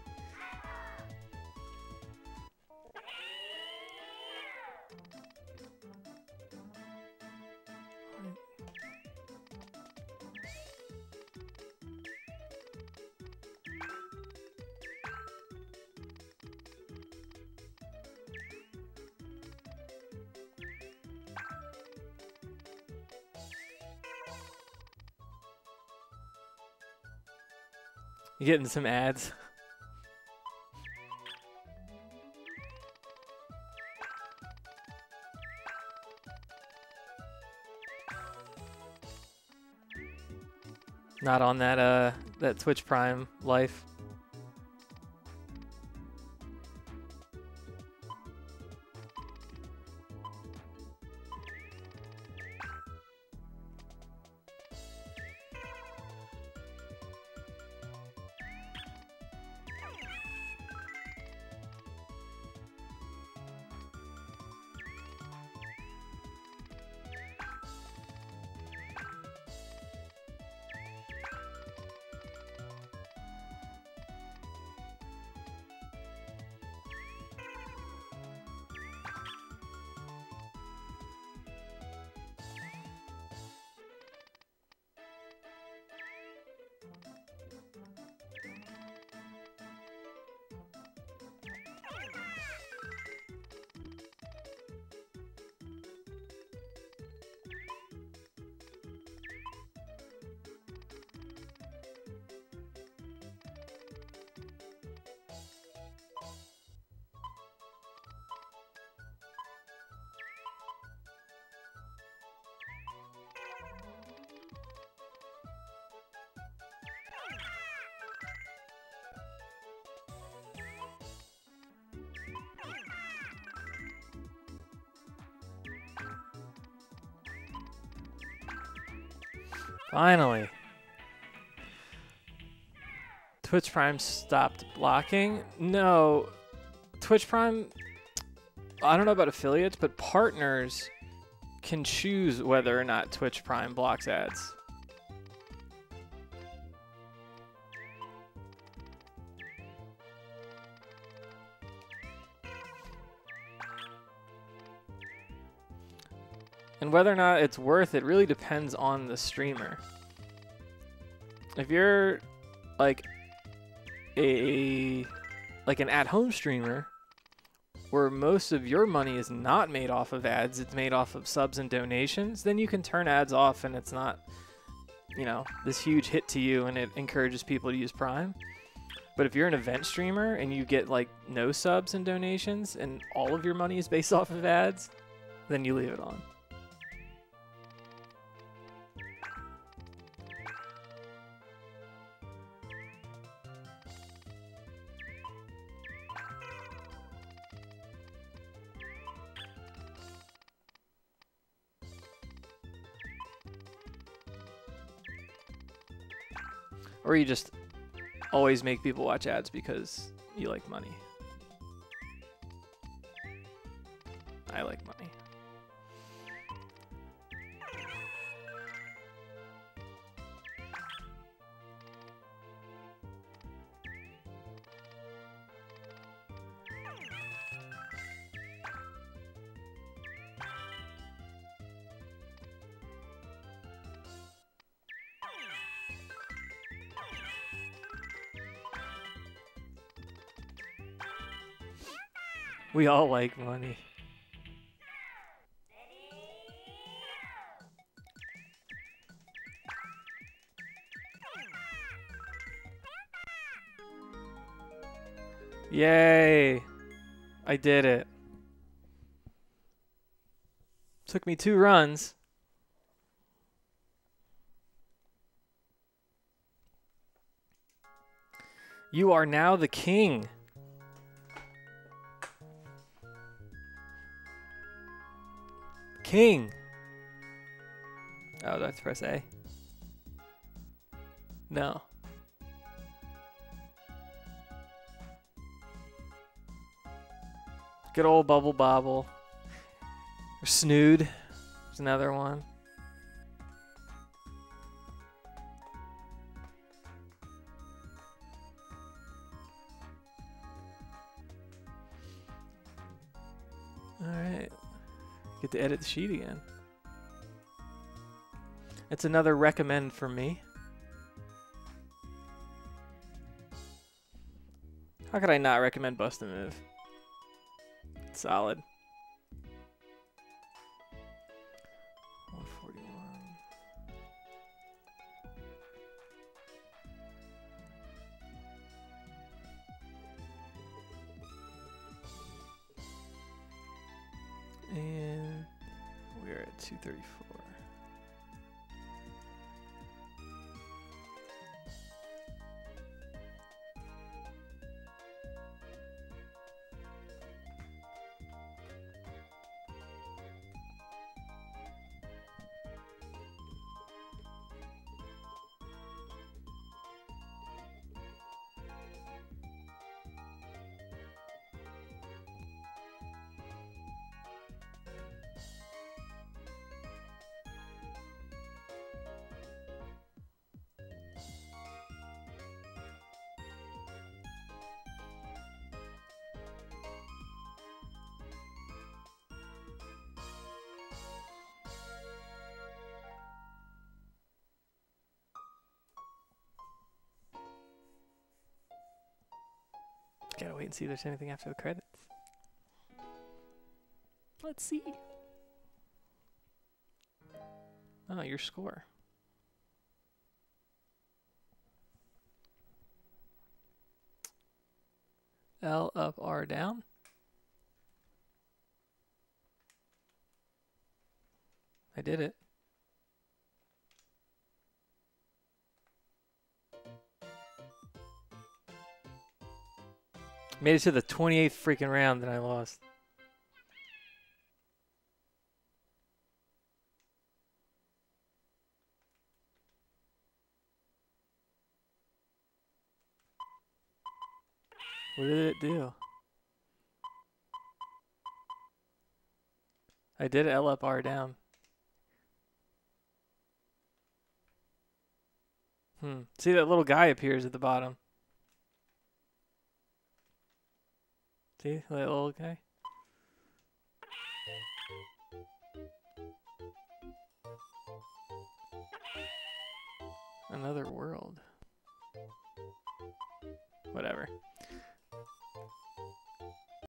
You getting some ads? Not on that uh that Twitch Prime life. Finally. Twitch Prime stopped blocking? No. Twitch Prime, I don't know about affiliates, but partners can choose whether or not Twitch Prime blocks ads. And whether or not it's worth it really depends on the streamer. If you're like a like an at-home streamer where most of your money is not made off of ads, it's made off of subs and donations, then you can turn ads off and it's not, you know, this huge hit to you and it encourages people to use Prime. But if you're an event streamer and you get like no subs and donations and all of your money is based off of ads, then you leave it on. Or you just always make people watch ads because you like money. I like money. We all like money. Yay! I did it. Took me two runs. You are now the king. King. Oh, do I have to press A? No. Good old Bubble Bobble. Or Snood. There's another one. Alright. Get to edit the sheet again. It's another recommend for me. How could I not recommend Bust a Move? Solid. one forty-one. And we're at two thirty-four. Gotta wait and see if there's anything after the credits. Let's see. Oh, your score. L up, R down. I did it. Made it to the twenty-eighth freaking round, and I lost. What did it do? I did L up, R down. Hmm. See, that little guy appears at the bottom. See that little guy? Another world. Whatever.